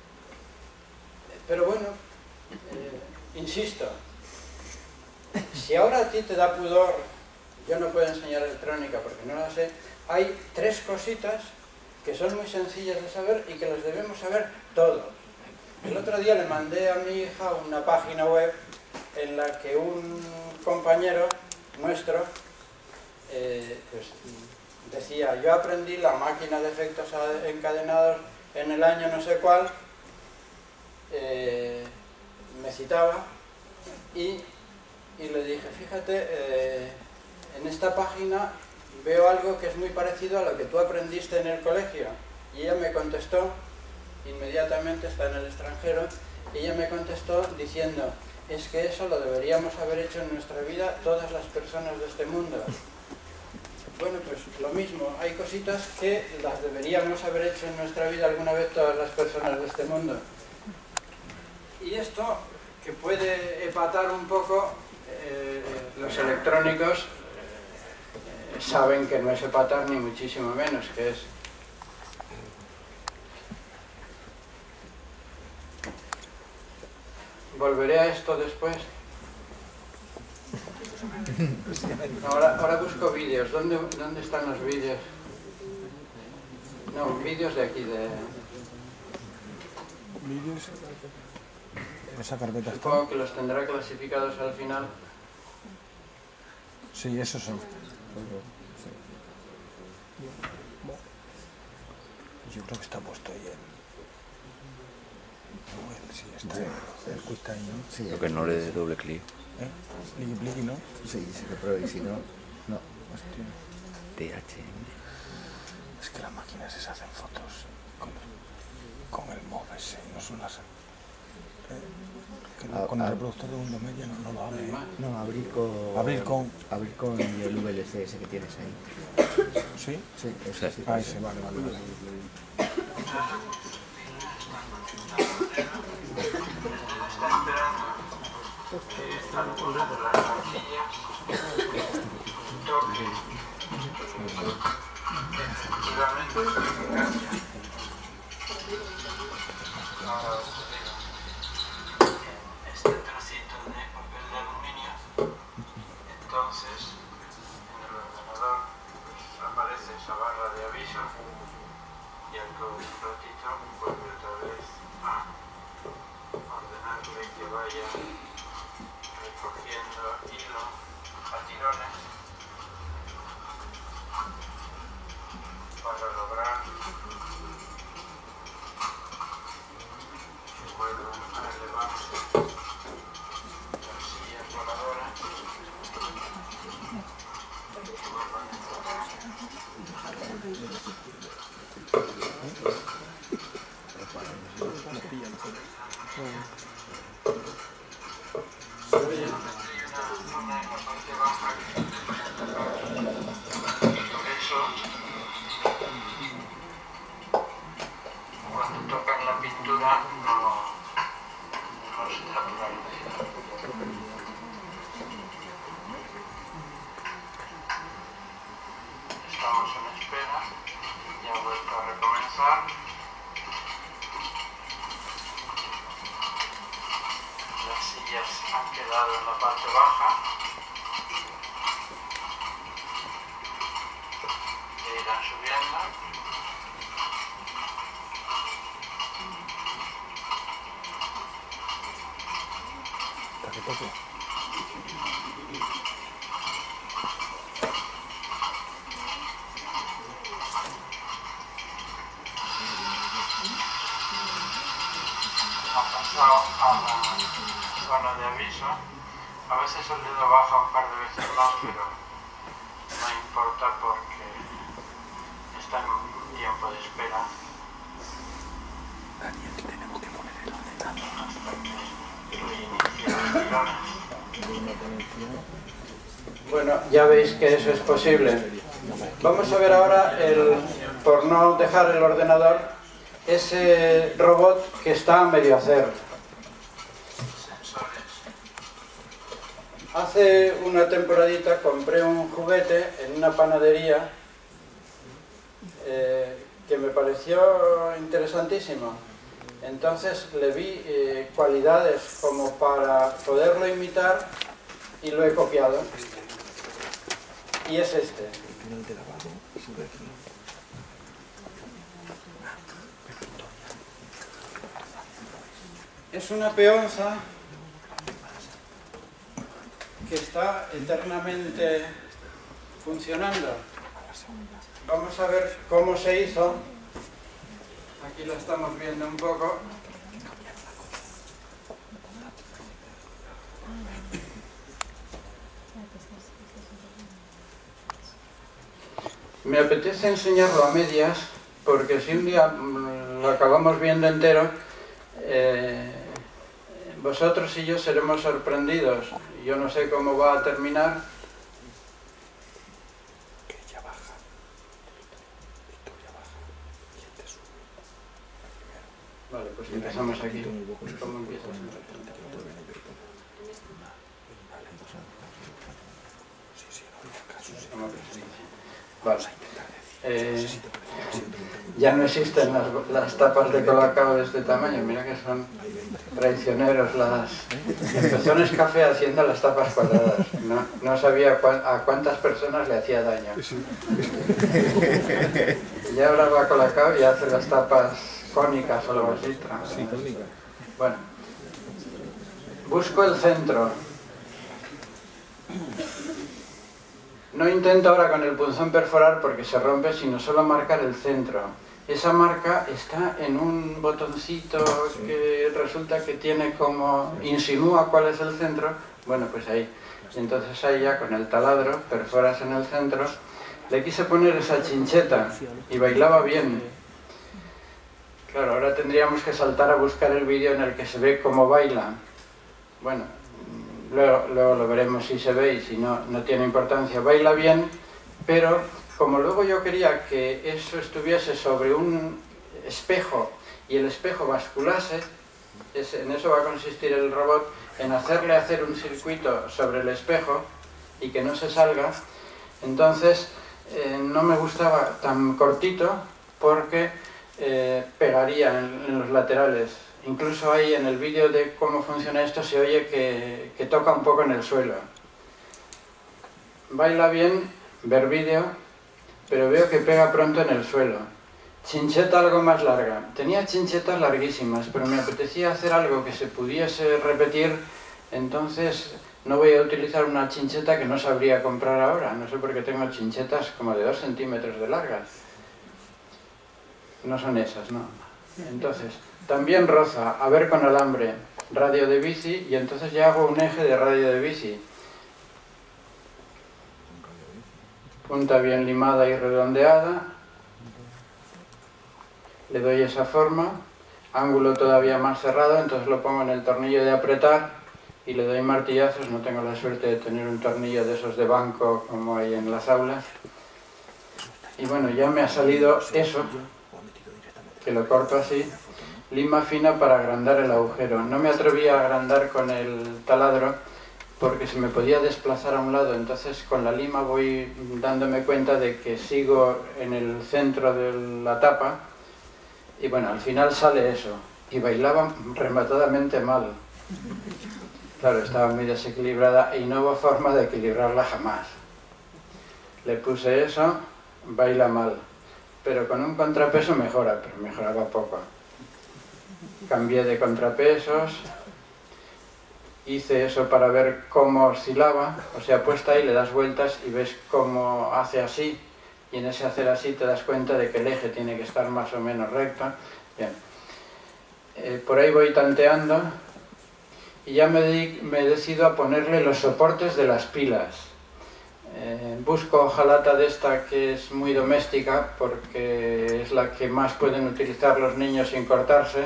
Pero bueno, insisto, si ahora a ti te da pudor, yo no puedo enseñar electrónica porque no la sé, hay 3 cositas que son muy sencillas de saber y que las debemos saber todos. El otro día le mandé a mi hija una página web en la que un compañero nuestro pues, decía: yo aprendí la máquina de efectos encadenados en el año no sé cuál, me citaba y le dije: fíjate, en esta página veo algo que es muy parecido a lo que tú aprendiste en el colegio. Y ella me contestó, inmediatamente, está en el extranjero, y ella me contestó diciendo: es que eso lo deberíamos haber hecho en nuestra vida todas las personas de este mundo. Bueno, pues lo mismo, hay cositas que las deberíamos haber hecho en nuestra vida alguna vez todas las personas de este mundo. Y esto, que puede empatar un poco, los electrónicos saben que no es empatar ni muchísimo menos, que es... Volveré a esto después. Ahora busco vídeos. ¿Dónde están los vídeos? No, vídeos de aquí, de... Vídeos. Esa carpeta. Supongo que los tendrá clasificados al final. Sí, esos son. Yo creo que está puesto ahí. Sí, está el quick time, ¿no? Sí, lo que no le dé doble clic. Pliqui, pliqui, ¿no? Sí, si lo pruebe y si no, no. Hostia. THM. Es que las máquinas se hacen fotos con el MOV ese, no son las... con el reproductor de Windows Media no lo abre, ¿eh? No, abrir con el VLC ese que tienes ahí. ¿Sí? Sí, ese sí. Ah, ese, vale. Este trocito de papel de aluminio, entonces en el ordenador pues, aparece esa barra de aviso y al cabo de un ratito vuelve otra vez a ordenarle que vaya recogiendo hilo a tirones para lograr que vuelvan a elevarse las sillas voladoras y que vuelvan a entrar. Cuando tocan la pintura no se naturaliza. Estamos en espera, ya ha vuelto a recomenzar. Las sillas han quedado en la parte baja e irán subiendo. Que toque. Ha pasado a la zona de aviso. A veces el dedo baja un par de veces más, pero no importa porque está en un tiempo de espera. Daniel, tenemos que poner el ordenador. Hasta que reinicie los tirones. Bueno, ya veis que eso es posible. Vamos a ver ahora, por no dejar el ordenador, ese robot que está a medio hacer. Hace una temporadita compré un juguete en una panadería que me pareció interesantísimo. Entonces le vi cualidades como para poderlo imitar y lo he copiado. Y es este. Es una peonza que está eternamente funcionando. Vamos a ver cómo se hizo. Aquí lo estamos viendo un poco. Me apetece enseñarlo a medias, porque si un día lo acabamos viendo entero, vosotros y yo seremos sorprendidos. Yo no sé cómo va a terminar. Vale, pues empezamos aquí. ¿Cómo empiezas? Vale. Ya no existen las tapas de Colacao de este tamaño. Mira que son traicioneros las... Empezó Nescafé haciendo las tapas cuadradas. No sabía a cuántas personas le hacía daño. Y ahora va Colacao y hace las tapas cónicas o algo así. Sí, cónicas. Bueno, busco el centro. No intento ahora con el punzón perforar porque se rompe, sino solo marcar el centro. Esa marca está en un botoncito que resulta que tiene como... insinúa cuál es el centro. Bueno, pues ahí. Y entonces ahí ya con el taladro perforas en el centro. Le quise poner esa chincheta y bailaba bien. Claro, ahora tendríamos que saltar a buscar el vídeo en el que se ve cómo baila. Bueno, luego lo veremos si se ve y si no, no tiene importancia. Baila bien, pero como luego yo quería que eso estuviese sobre un espejo y el espejo basculase, en eso va a consistir el robot, en hacerle hacer un circuito sobre el espejo y que no se salga. Entonces no me gustaba tan cortito porque pegaría en los laterales. Incluso ahí en el vídeo de cómo funciona esto se oye que toca un poco en el suelo. Baila bien, ver vídeo, pero veo que pega pronto en el suelo. Chincheta algo más larga. Tenía chinchetas larguísimas, pero me apetecía hacer algo que se pudiese repetir, entonces no voy a utilizar una chincheta que no sabría comprar ahora. No sé por qué tengo chinchetas como de 2 centímetros de largas. No son esas, ¿no? Entonces, también roza, a ver con alambre, radio de bici, y entonces ya hago un eje de radio de bici. Punta bien limada y redondeada. Le doy esa forma. Ángulo todavía más cerrado, entonces lo pongo en el tornillo de apretar y le doy martillazos. No tengo la suerte de tener un tornillo de esos de banco como hay en las aulas. Y bueno, ya me ha salido eso, que lo corto así. Lima fina para agrandar el agujero. No me atreví a agrandar con el taladro porque se me podía desplazar a un lado, entonces con la lima voy dándome cuenta de que sigo en el centro de la tapa y bueno, al final sale eso. Y bailaba rematadamente mal. Claro, estaba muy desequilibrada y no hubo forma de equilibrarla jamás. Le puse eso, baila mal. Pero con un contrapeso mejora, pero mejoraba poco. Cambié de contrapesos, hice eso para ver cómo oscilaba, o sea, puesta ahí le das vueltas y ves cómo hace así, y en ese hacer así te das cuenta de que el eje tiene que estar más o menos recto. Bien. Por ahí voy tanteando y ya me decido a ponerle los soportes de las pilas. Busco hojalata de esta que es muy doméstica porque es la que más pueden utilizar los niños sin cortarse.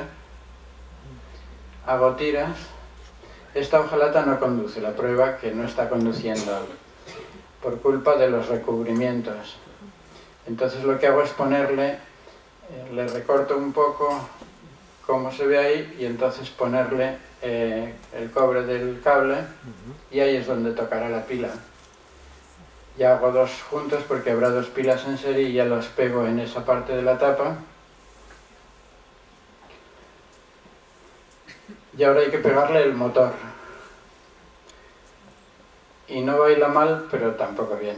Hago tiras. Esta hojalata no conduce, la prueba que no está conduciendo por culpa de los recubrimientos. Entonces lo que hago es ponerle, le recorto un poco como se ve ahí y entonces ponerle el cobre del cable y ahí es donde tocará la pila. Ya hago dos juntos porque habrá dos pilas en serie y ya las pego en esa parte de la tapa. Y ahora hay que pegarle el motor. Y no baila mal, pero tampoco bien.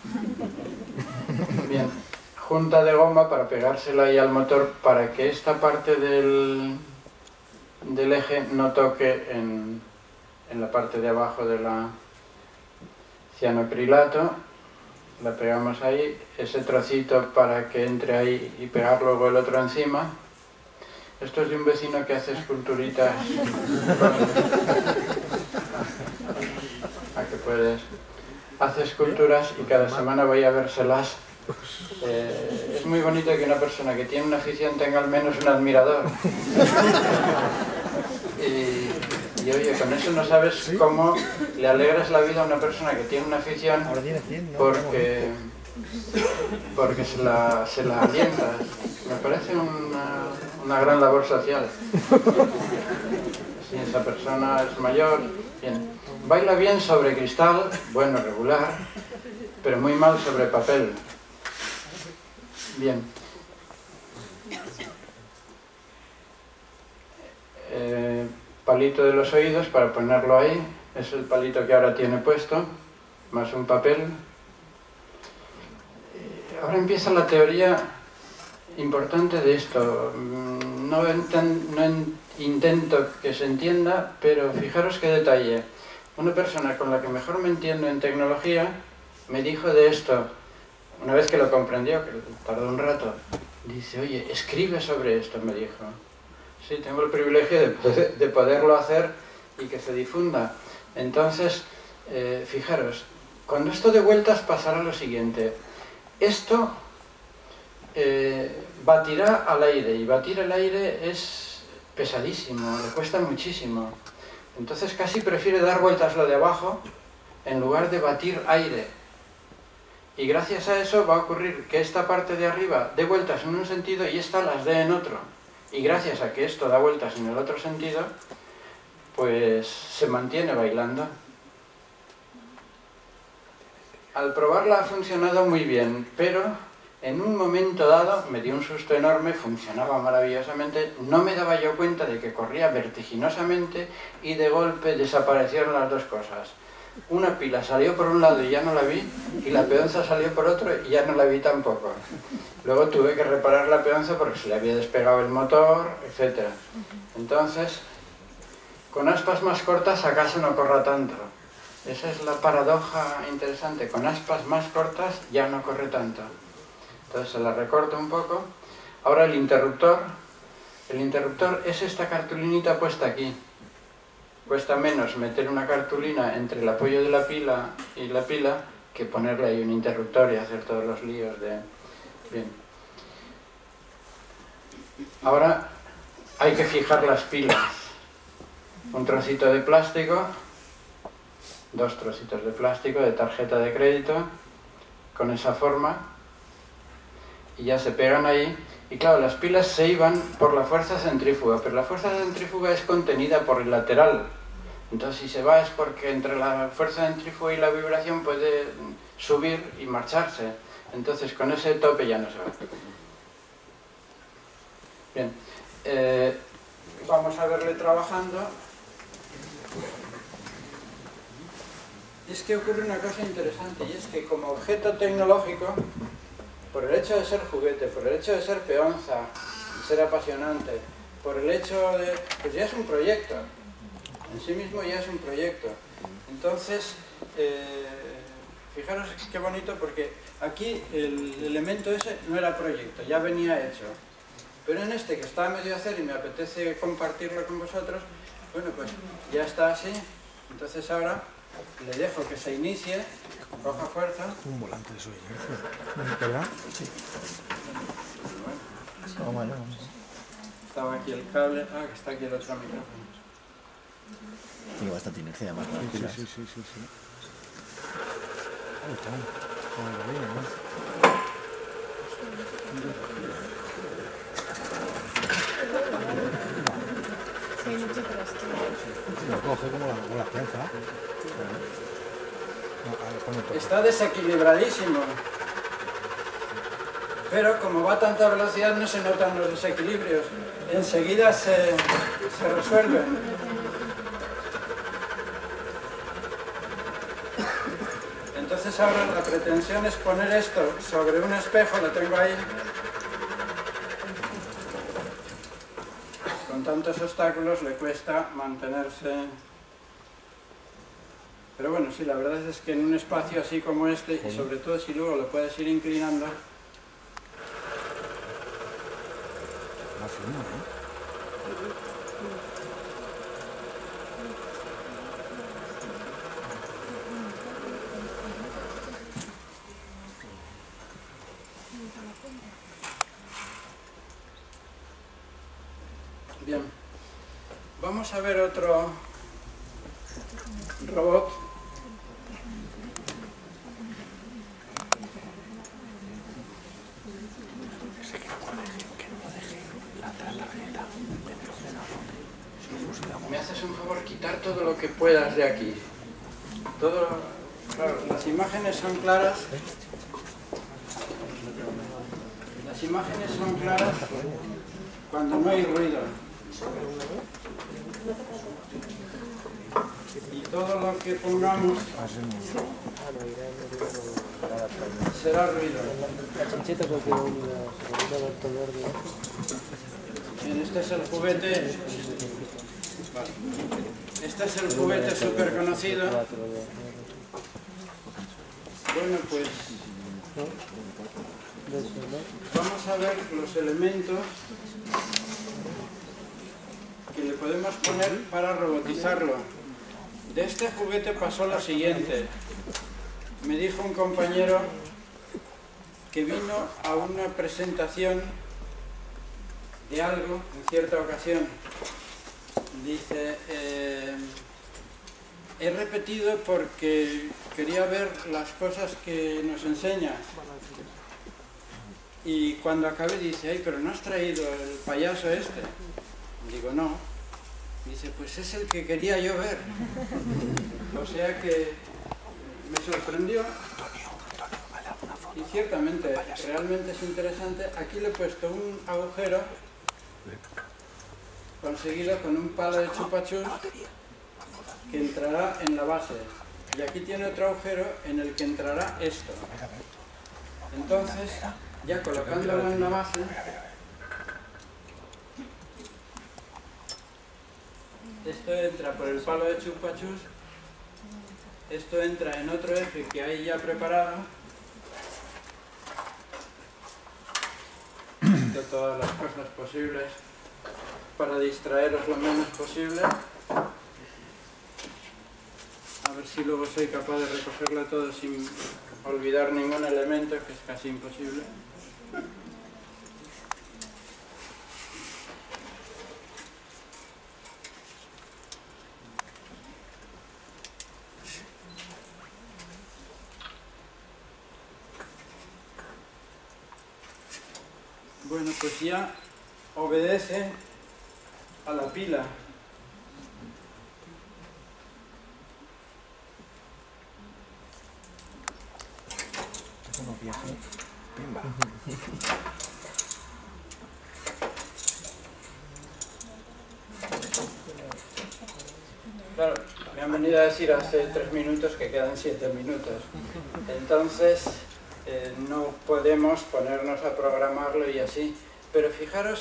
Bien, junta de goma para pegársela ahí al motor para que esta parte del eje no toque en la parte de abajo de la cianocrilato. La pegamos ahí, ese trocito para que entre ahí y pegar luego el otro encima. Esto es de un vecino que hace esculturitas. ¿A qué puedes? Hace esculturas y cada semana voy a vérselas. Es muy bonito que una persona que tiene una afición tenga al menos un admirador. Y oye, con eso no sabes cómo le alegras la vida a una persona que tiene una afición porque se la alientas. Me parece una gran labor social. Si esa persona es mayor, bien. Baila bien sobre cristal, bueno, regular, pero muy mal sobre papel. Bien. Palito de los oídos para ponerlo ahí, es el palito que ahora tiene puesto, más un papel. Ahora empieza la teoría importante de esto. No intento que se entienda, pero fijaros qué detalle. Una persona con la que mejor me entiendo en tecnología me dijo de esto, una vez que lo comprendió, que tardó un rato, dice, oye, escribe sobre esto, me dijo. Sí, tengo el privilegio de poderlo hacer y que se difunda. Entonces, fijaros, cuando esto de vueltas pasará lo siguiente. Esto batirá al aire, y batir el aire es pesadísimo, le cuesta muchísimo. Entonces casi prefiere dar vueltas lo de abajo en lugar de batir aire. Y gracias a eso va a ocurrir que esta parte de arriba dé vueltas en un sentido y esta las dé en otro. Y gracias a que esto da vueltas en el otro sentido, pues se mantiene bailando. Al probarla ha funcionado muy bien, pero en un momento dado me dio un susto enorme, funcionaba maravillosamente, no me daba yo cuenta de que corría vertiginosamente y de golpe desaparecieron las dos cosas. Una pila salió por un lado y ya no la vi, y la peonza salió por otro y ya no la vi tampoco. Luego tuve que reparar la peonza porque se le había despegado el motor, etc. Entonces, con aspas más cortas acaso no corra tanto. Esa es la paradoja interesante. Con aspas más cortas ya no corre tanto. Entonces se la recorto un poco. Ahora el interruptor es esta cartulinita puesta aquí. Cuesta menos meter una cartulina entre el apoyo de la pila y la pila que ponerle ahí un interruptor y hacer todos los líos de... Bien. Ahora hay que fijar las pilas. Un trocito de plástico, dos trocitos de plástico de tarjeta de crédito con esa forma y ya se pegan ahí. Y claro, las pilas se iban por la fuerza centrífuga, pero la fuerza centrífuga es contenida por el lateral. Entonces si se va es porque entre la fuerza centrífuga y la vibración puede subir y marcharse. Entonces con ese tope ya no se va. Bien, vamos a verle trabajando. Es que ocurre una cosa interesante y es que como objeto tecnológico, por el hecho de ser juguete, por el hecho de ser peonza, de ser apasionante, por el hecho de... pues ya es un proyecto, en sí mismo ya es un proyecto. Entonces, fijaros qué bonito porque aquí el elemento ese no era proyecto, ya venía hecho. Pero en este que está a medio hacer y me apetece compartirlo con vosotros, bueno pues ya está así. Entonces ahora le dejo que se inicie, coja fuerza. Un volante de su inercia. Sí. Bueno. Estaba aquí el cable, que está aquí el otro micrófono. Tiene bastante inercia además. Sí. Ahí está. Lo coge como la prensa. Está desequilibradísimo. Pero como va a tanta velocidad no se notan los desequilibrios. Enseguida se resuelven. Entonces ahora la pretensión es poner esto sobre un espejo, lo tengo ahí. Con tantos obstáculos le cuesta mantenerse. Pero bueno, sí, la verdad es que en un espacio así como este, y sobre todo si luego lo puedes ir inclinando, bien. Vamos a ver otro robot. Me haces un favor, quitar todo lo que puedas de aquí. Claro, las imágenes son claras. Las imágenes son claras cuando no hay ruido. Y todo lo que pongamos será ruido. Bien, este es el juguete. Este es el juguete súper conocido. Bueno, pues vamos a ver los elementos que le podemos poner para robotizarlo. De este juguete pasó lo siguiente. Me dijo un compañero que vino a una presentación de algo en cierta ocasión. Dice, he repetido porque quería ver las cosas que nos enseña. Y cuando acabé dice, ay, pero no has traído el payaso este. Digo, no. Dice, pues es el que quería yo ver. O sea que me sorprendió. Y ciertamente, realmente es interesante. Aquí le he puesto un agujero conseguido con un palo de chupachus que entrará en la base. Y aquí tiene otro agujero en el que entrará esto. Entonces, ya colocándolo en la base, esto entra por el palo de chupachus, esto entra en otro eje que hay ya preparado. De todas las cosas posibles para distraeros lo menos posible. A ver si luego soy capaz de recogerlo todo sin olvidar ningún elemento, que es casi imposible. Bueno, pues ya obedece a la pila. Claro, me han venido a decir hace 3 minutos que quedan 7 minutos. Entonces, no podemos ponernos a programarlo y así. Pero fijaros,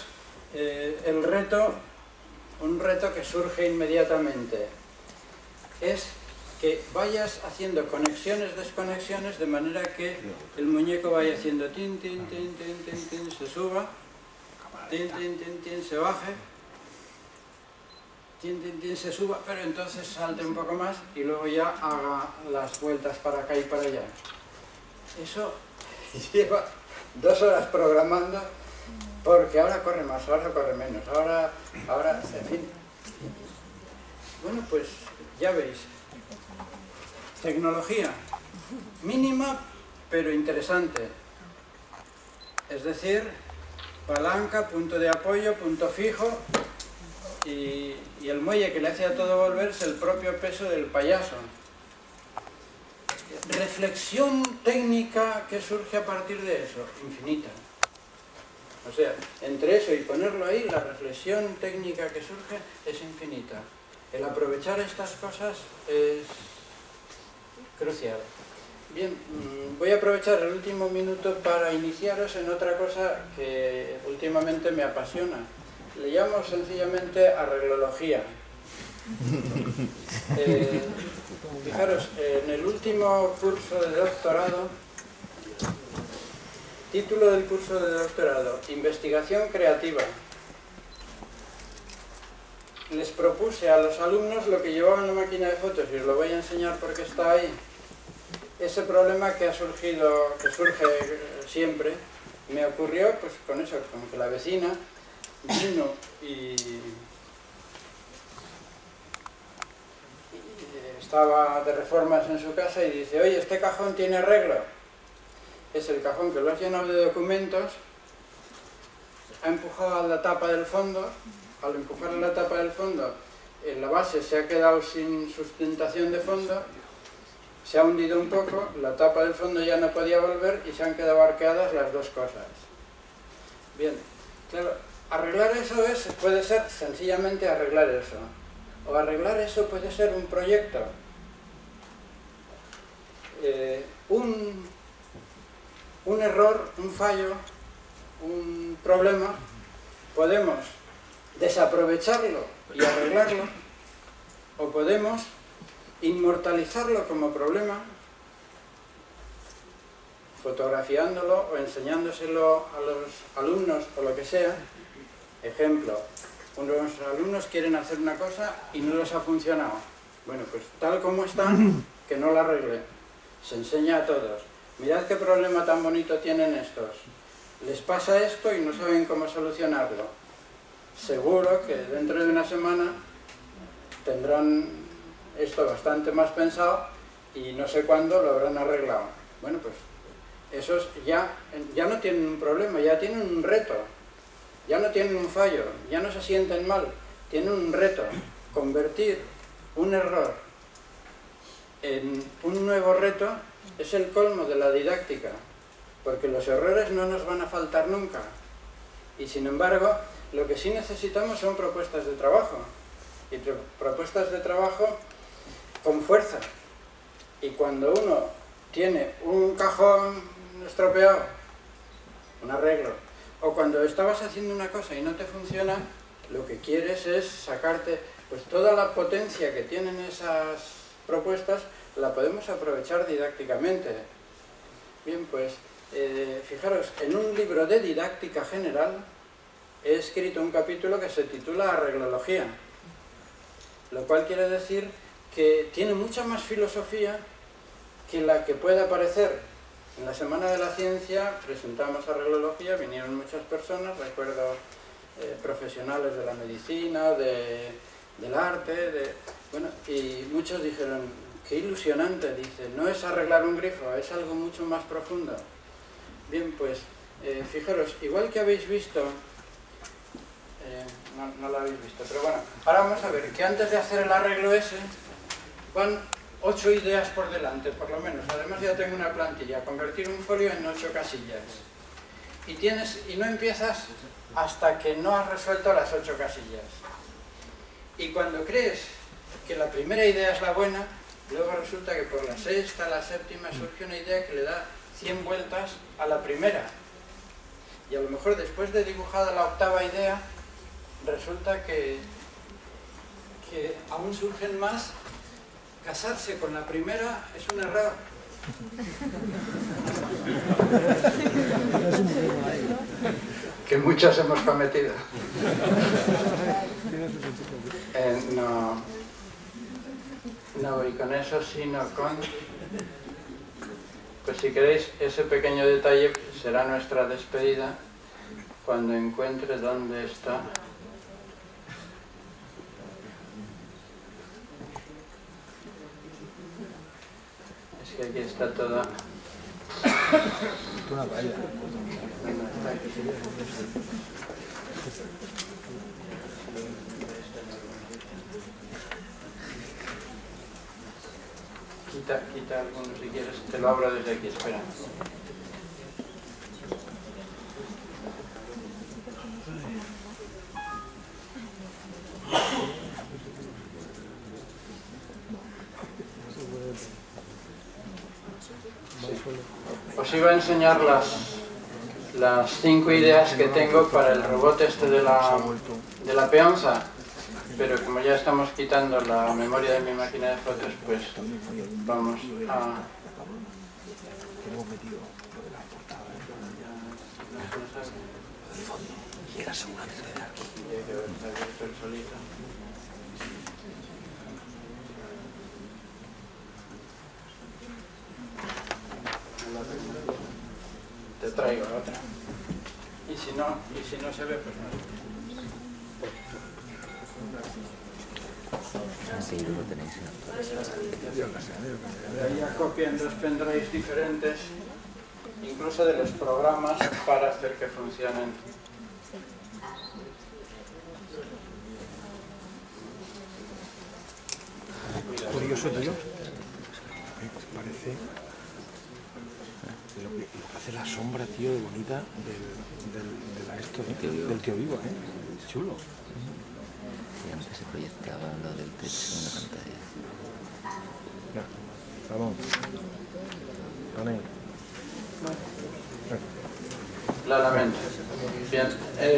un reto que surge inmediatamente es que vayas haciendo conexiones, desconexiones, de manera que el muñeco vaya haciendo tin, tin, tin, tin, tin, tin, se suba, tin, tin, tin, tin, se baje, tin, tin, tin, se suba, pero entonces salte un poco más y luego ya haga las vueltas para acá y para allá. Eso lleva 2 horas programando, porque ahora corre más, ahora corre menos, ahora, en fin. Bueno, pues ya veis. Tecnología mínima pero interesante, es decir, palanca, punto de apoyo, punto fijo y el muelle que le hace a todo volver es el propio peso del payaso. Reflexión técnica que surge a partir de eso, infinita. O sea, entre eso y ponerlo ahí, la reflexión técnica que surge es infinita. El aprovechar estas cosas es crucial. Bien, voy a aprovechar el último minuto para iniciaros en otra cosa que últimamente me apasiona. Le llamo sencillamente arreglología. Fijaros, en el último curso de doctorado, título del curso de doctorado, Investigación Creativa. Les propuse a los alumnos lo que llevaba en la máquina de fotos, y os lo voy a enseñar porque está ahí. Ese problema que ha surgido, que surge siempre, me ocurrió pues con eso, con que la vecina vino y estaba de reformas en su casa y dice: oye, este cajón tiene arreglo. Es el cajón que lo has llenado de documentos, ha empujado a la tapa del fondo, al empujar a la tapa del fondo, la base se ha quedado sin sustentación de fondo, se ha hundido un poco, la tapa del fondo ya no podía volver y se han quedado arqueadas las dos cosas. Bien, claro, arreglar eso puede ser sencillamente arreglar eso, o arreglar eso puede ser un proyecto. Un error, un fallo, un problema, podemos desaprovecharlo y arreglarlo, o podemos inmortalizarlo como problema, fotografiándolo o enseñándoselo a los alumnos o lo que sea. Ejemplo, unos alumnos quieren hacer una cosa y no les ha funcionado. Bueno, pues tal como está, que no la arregle. Se enseña a todos. Mirad qué problema tan bonito tienen estos. Les pasa esto y no saben cómo solucionarlo. Seguro que dentro de una semana tendrán esto bastante más pensado y no sé cuándo lo habrán arreglado. Bueno, pues esos ya no tienen un problema, ya tienen un reto. Ya no tienen un fallo, ya no se sienten mal. Tienen un reto. Convertir un error en un nuevo reto es el colmo de la didáctica, porque los errores no nos van a faltar nunca. Y sin embargo, lo que sí necesitamos son propuestas de trabajo, y propuestas de trabajo con fuerza. Y cuando uno tiene un cajón estropeado, un arreglo, o cuando estabas haciendo una cosa y no te funciona, lo que quieres es sacarte, pues toda la potencia que tienen esas propuestas, la podemos aprovechar didácticamente. Bien, pues fijaros, en un libro de didáctica general he escrito un capítulo que se titula Arreglología, lo cual quiere decir que tiene mucha más filosofía que la que pueda aparecer. En la Semana de la Ciencia presentamos arreglología, vinieron muchas personas, recuerdo profesionales de la medicina, del arte, bueno, y muchos dijeron: qué ilusionante, dice, no es arreglar un grifo, es algo mucho más profundo. Bien, pues, fijaros, igual que habéis visto, no lo habéis visto, pero bueno, ahora vamos a ver que antes de hacer el arreglo ese, van 8 ideas por delante, por lo menos. Además ya tengo una plantilla, convertir un folio en 8 casillas. Y no empiezas hasta que no has resuelto las 8 casillas. Y cuando crees que la primera idea es la buena, luego resulta que por la sexta, la séptima, surge una idea que le da 100 vueltas a la primera. Y a lo mejor después de dibujada la 8ª idea, resulta que aún surgen más. Casarse con la primera es un error. Que muchos hemos cometido. No voy con eso, sino con... Pues si queréis, ese pequeño detalle será nuestra despedida cuando encuentre dónde está. Es que aquí está toda... Una paella. Quita alguno si quieres, te lo abro desde aquí, espera. Os iba a enseñar las 5 ideas que tengo para el robot este de la peonza, pero como ya estamos quitando la memoria de mi máquina de fotos, pues vamos a... Te traigo otra. Y si no se ve, pues no. Sí, lo tenéis. Ahí copian dos pendrives diferentes, incluso de los programas para hacer que funcionen. Curioso, tío. Parece lo que hace la sombra, tío, de bonita del tío vivo, chulo. Y antes se proyectaba lo del techo en la pantalla. Ya, vamos. Pone. La lamento. Bien.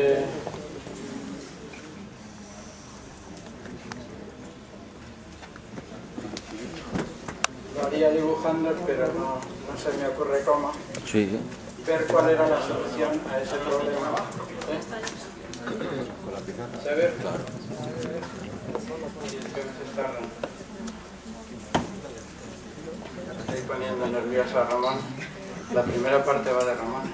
Lo haría dibujando, pero no se me ocurre cómo. Sí. Ver cuál era la solución a ese problema. Con la pizarra. ¿Se ve? Claro. Estoy poniendo nervioso a Ramón. La primera parte va de Ramón.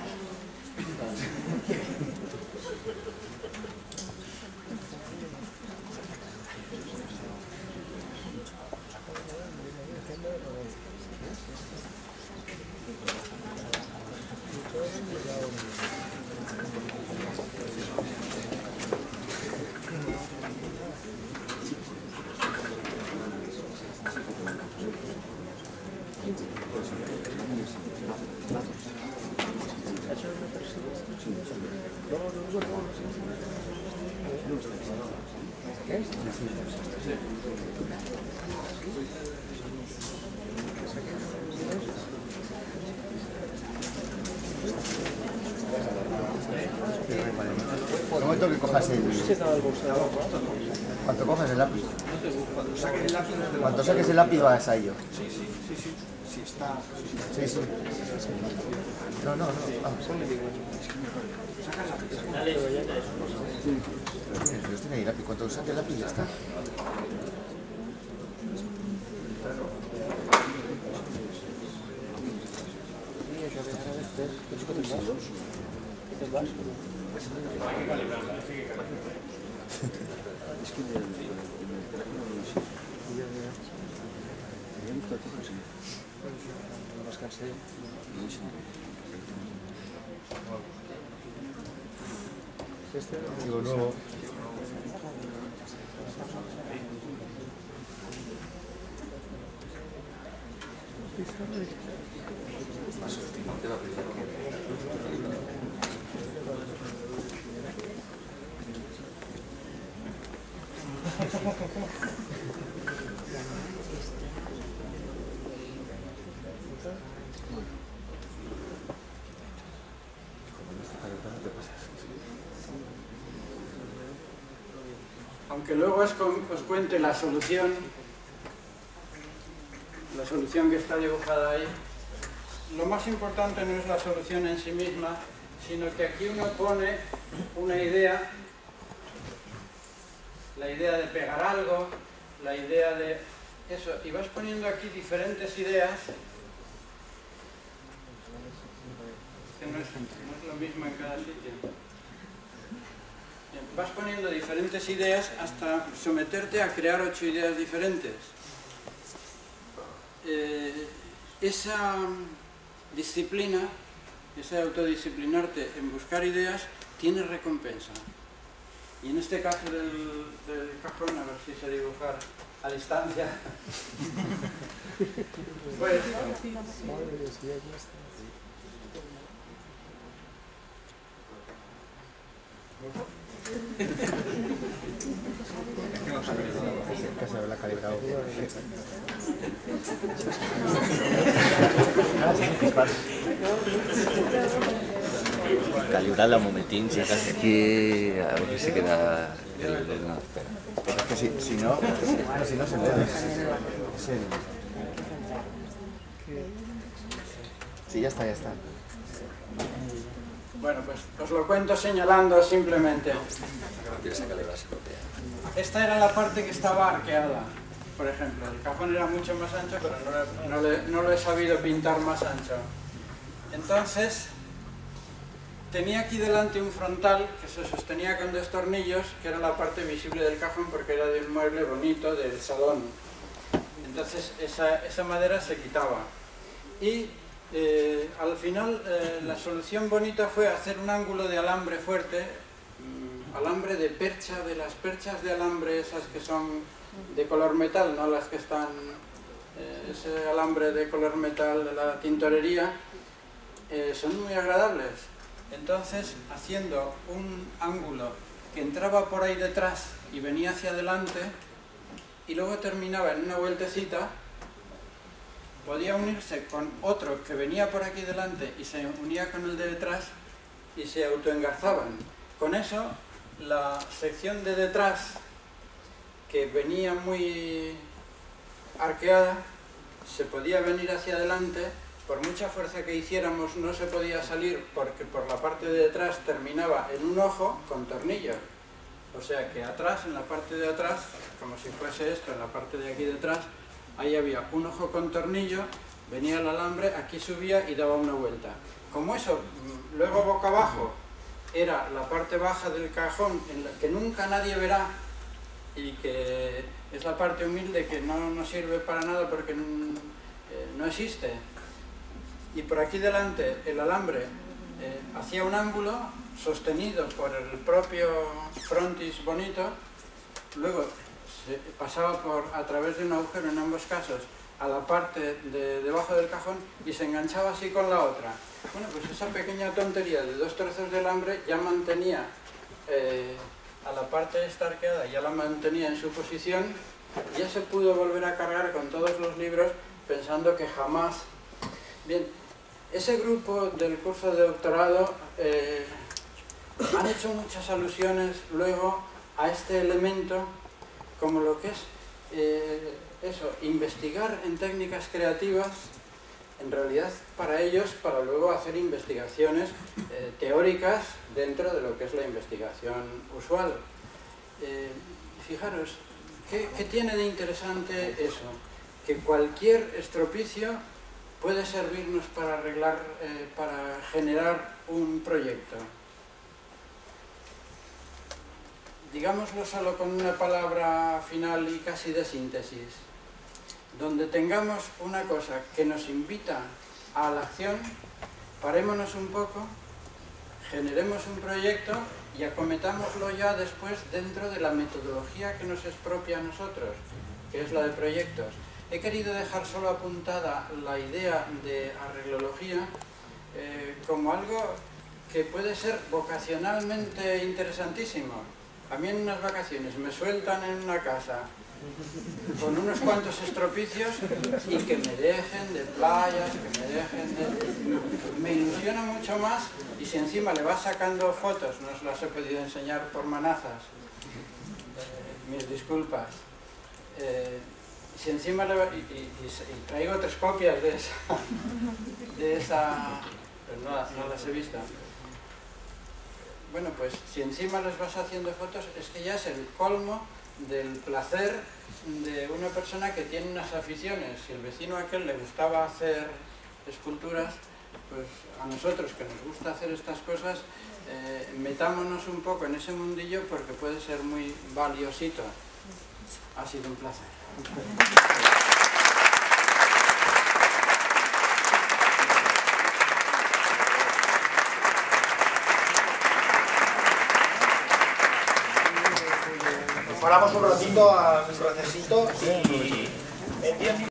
Un momento que cojas el... Cuando cojas el lápiz. Cuando saques el lápiz vas a ello. Sí, está... Sí. No, vamos. Yo estoy ahí el lápiz. Cuando saques el lápiz ya está. Digo, luego... Aunque luego os cuente la solución que está dibujada ahí, lo más importante no es la solución en sí misma, sino que aquí uno pone una idea, la idea de pegar algo, la idea de eso, y vas poniendo aquí diferentes ideas, que no es lo mismo en cada sitio. Vas poniendo diferentes ideas hasta someterte a crear 8 ideas diferentes. Esa disciplina, ese autodisciplinarte en buscar ideas, tiene recompensa. Y en este caso del cajón, a ver si sé dibujar a distancia, pues que se habrá calibrado. Calibrarla un momentín, si acaso aquí a ver si se queda no, espera. Es que si no se ve. Sí, ya está. bueno, pues os lo cuento señalando simplemente. Esta era la parte que estaba arqueada, por ejemplo. El cajón era mucho más ancho, pero no lo he sabido pintar más ancho. Entonces, tenía aquí delante un frontal que se sostenía con 2 tornillos, que era la parte visible del cajón porque era de un mueble bonito del salón. Entonces, esa madera se quitaba. Y al final, la solución bonita fue hacer un ángulo de alambre fuerte, alambre de percha, de las perchas de alambre esas que son de color metal, no las que están, ese alambre de color metal de la tintorería, son muy agradables. Entonces, haciendo un ángulo que entraba por ahí detrás y venía hacia adelante y luego terminaba en una vueltecita, podía unirse con otro que venía por aquí delante y se unía con el de detrás y se autoengarzaban. Con eso, la sección de detrás, que venía muy arqueada, se podía venir hacia adelante. Por mucha fuerza que hiciéramos no se podía salir porque por la parte de detrás terminaba en un ojo con tornillo. O sea que atrás, en la parte de atrás, como si fuese esto, en la parte de aquí detrás, ahí había un ojo con tornillo, venía el alambre, aquí subía y daba una vuelta. Como eso, luego boca abajo, era la parte baja del cajón en la que nunca nadie verá y que es la parte humilde que no sirve para nada porque no existe. Y por aquí delante el alambre hacía un ángulo sostenido por el propio frontis bonito, luego se pasaba a través de un agujero en ambos casos a la parte de debajo del cajón y se enganchaba así con la otra. Bueno, pues esa pequeña tontería de 2 trozos de alambre ya mantenía a la parte esta arqueada, ya la mantenía en su posición y ya se pudo volver a cargar con todos los libros pensando que jamás... Bien, ese grupo del curso de doctorado han hecho muchas alusiones luego a este elemento como lo que es investigar en técnicas creativas, en realidad para ellos, para luego hacer investigaciones teóricas dentro de lo que es la investigación usual. Fijaros, ¿qué tiene de interesante eso? Que cualquier estropicio puede servirnos para arreglar, para generar un proyecto. Digámoslo solo con una palabra final y casi de síntesis. Donde tengamos una cosa que nos invita a la acción, parémonos un poco, generemos un proyecto y acometámoslo ya después dentro de la metodología que nos es propia a nosotros, que es la de proyectos. He querido dejar solo apuntada la idea de arreglología como algo que puede ser vocacionalmente interesantísimo. A mí en unas vacaciones me sueltan en una casa con unos cuantos estropicios y que me dejen de playas, que me dejen de... Me ilusiona mucho más y si encima le vas sacando fotos, no os las he podido enseñar por manazas, mis disculpas. Si encima le... y traigo 3 copias de esa pero no las he visto. Bueno, pues si encima les vas haciendo fotos, es que ya es el colmo del placer de una persona que tiene unas aficiones. Si el vecino aquel le gustaba hacer esculturas, pues a nosotros que nos gusta hacer estas cosas, metámonos un poco en ese mundillo porque puede ser muy valiosito. Ha sido un placer. paramos un ratito a un recesito y en 10 minutos.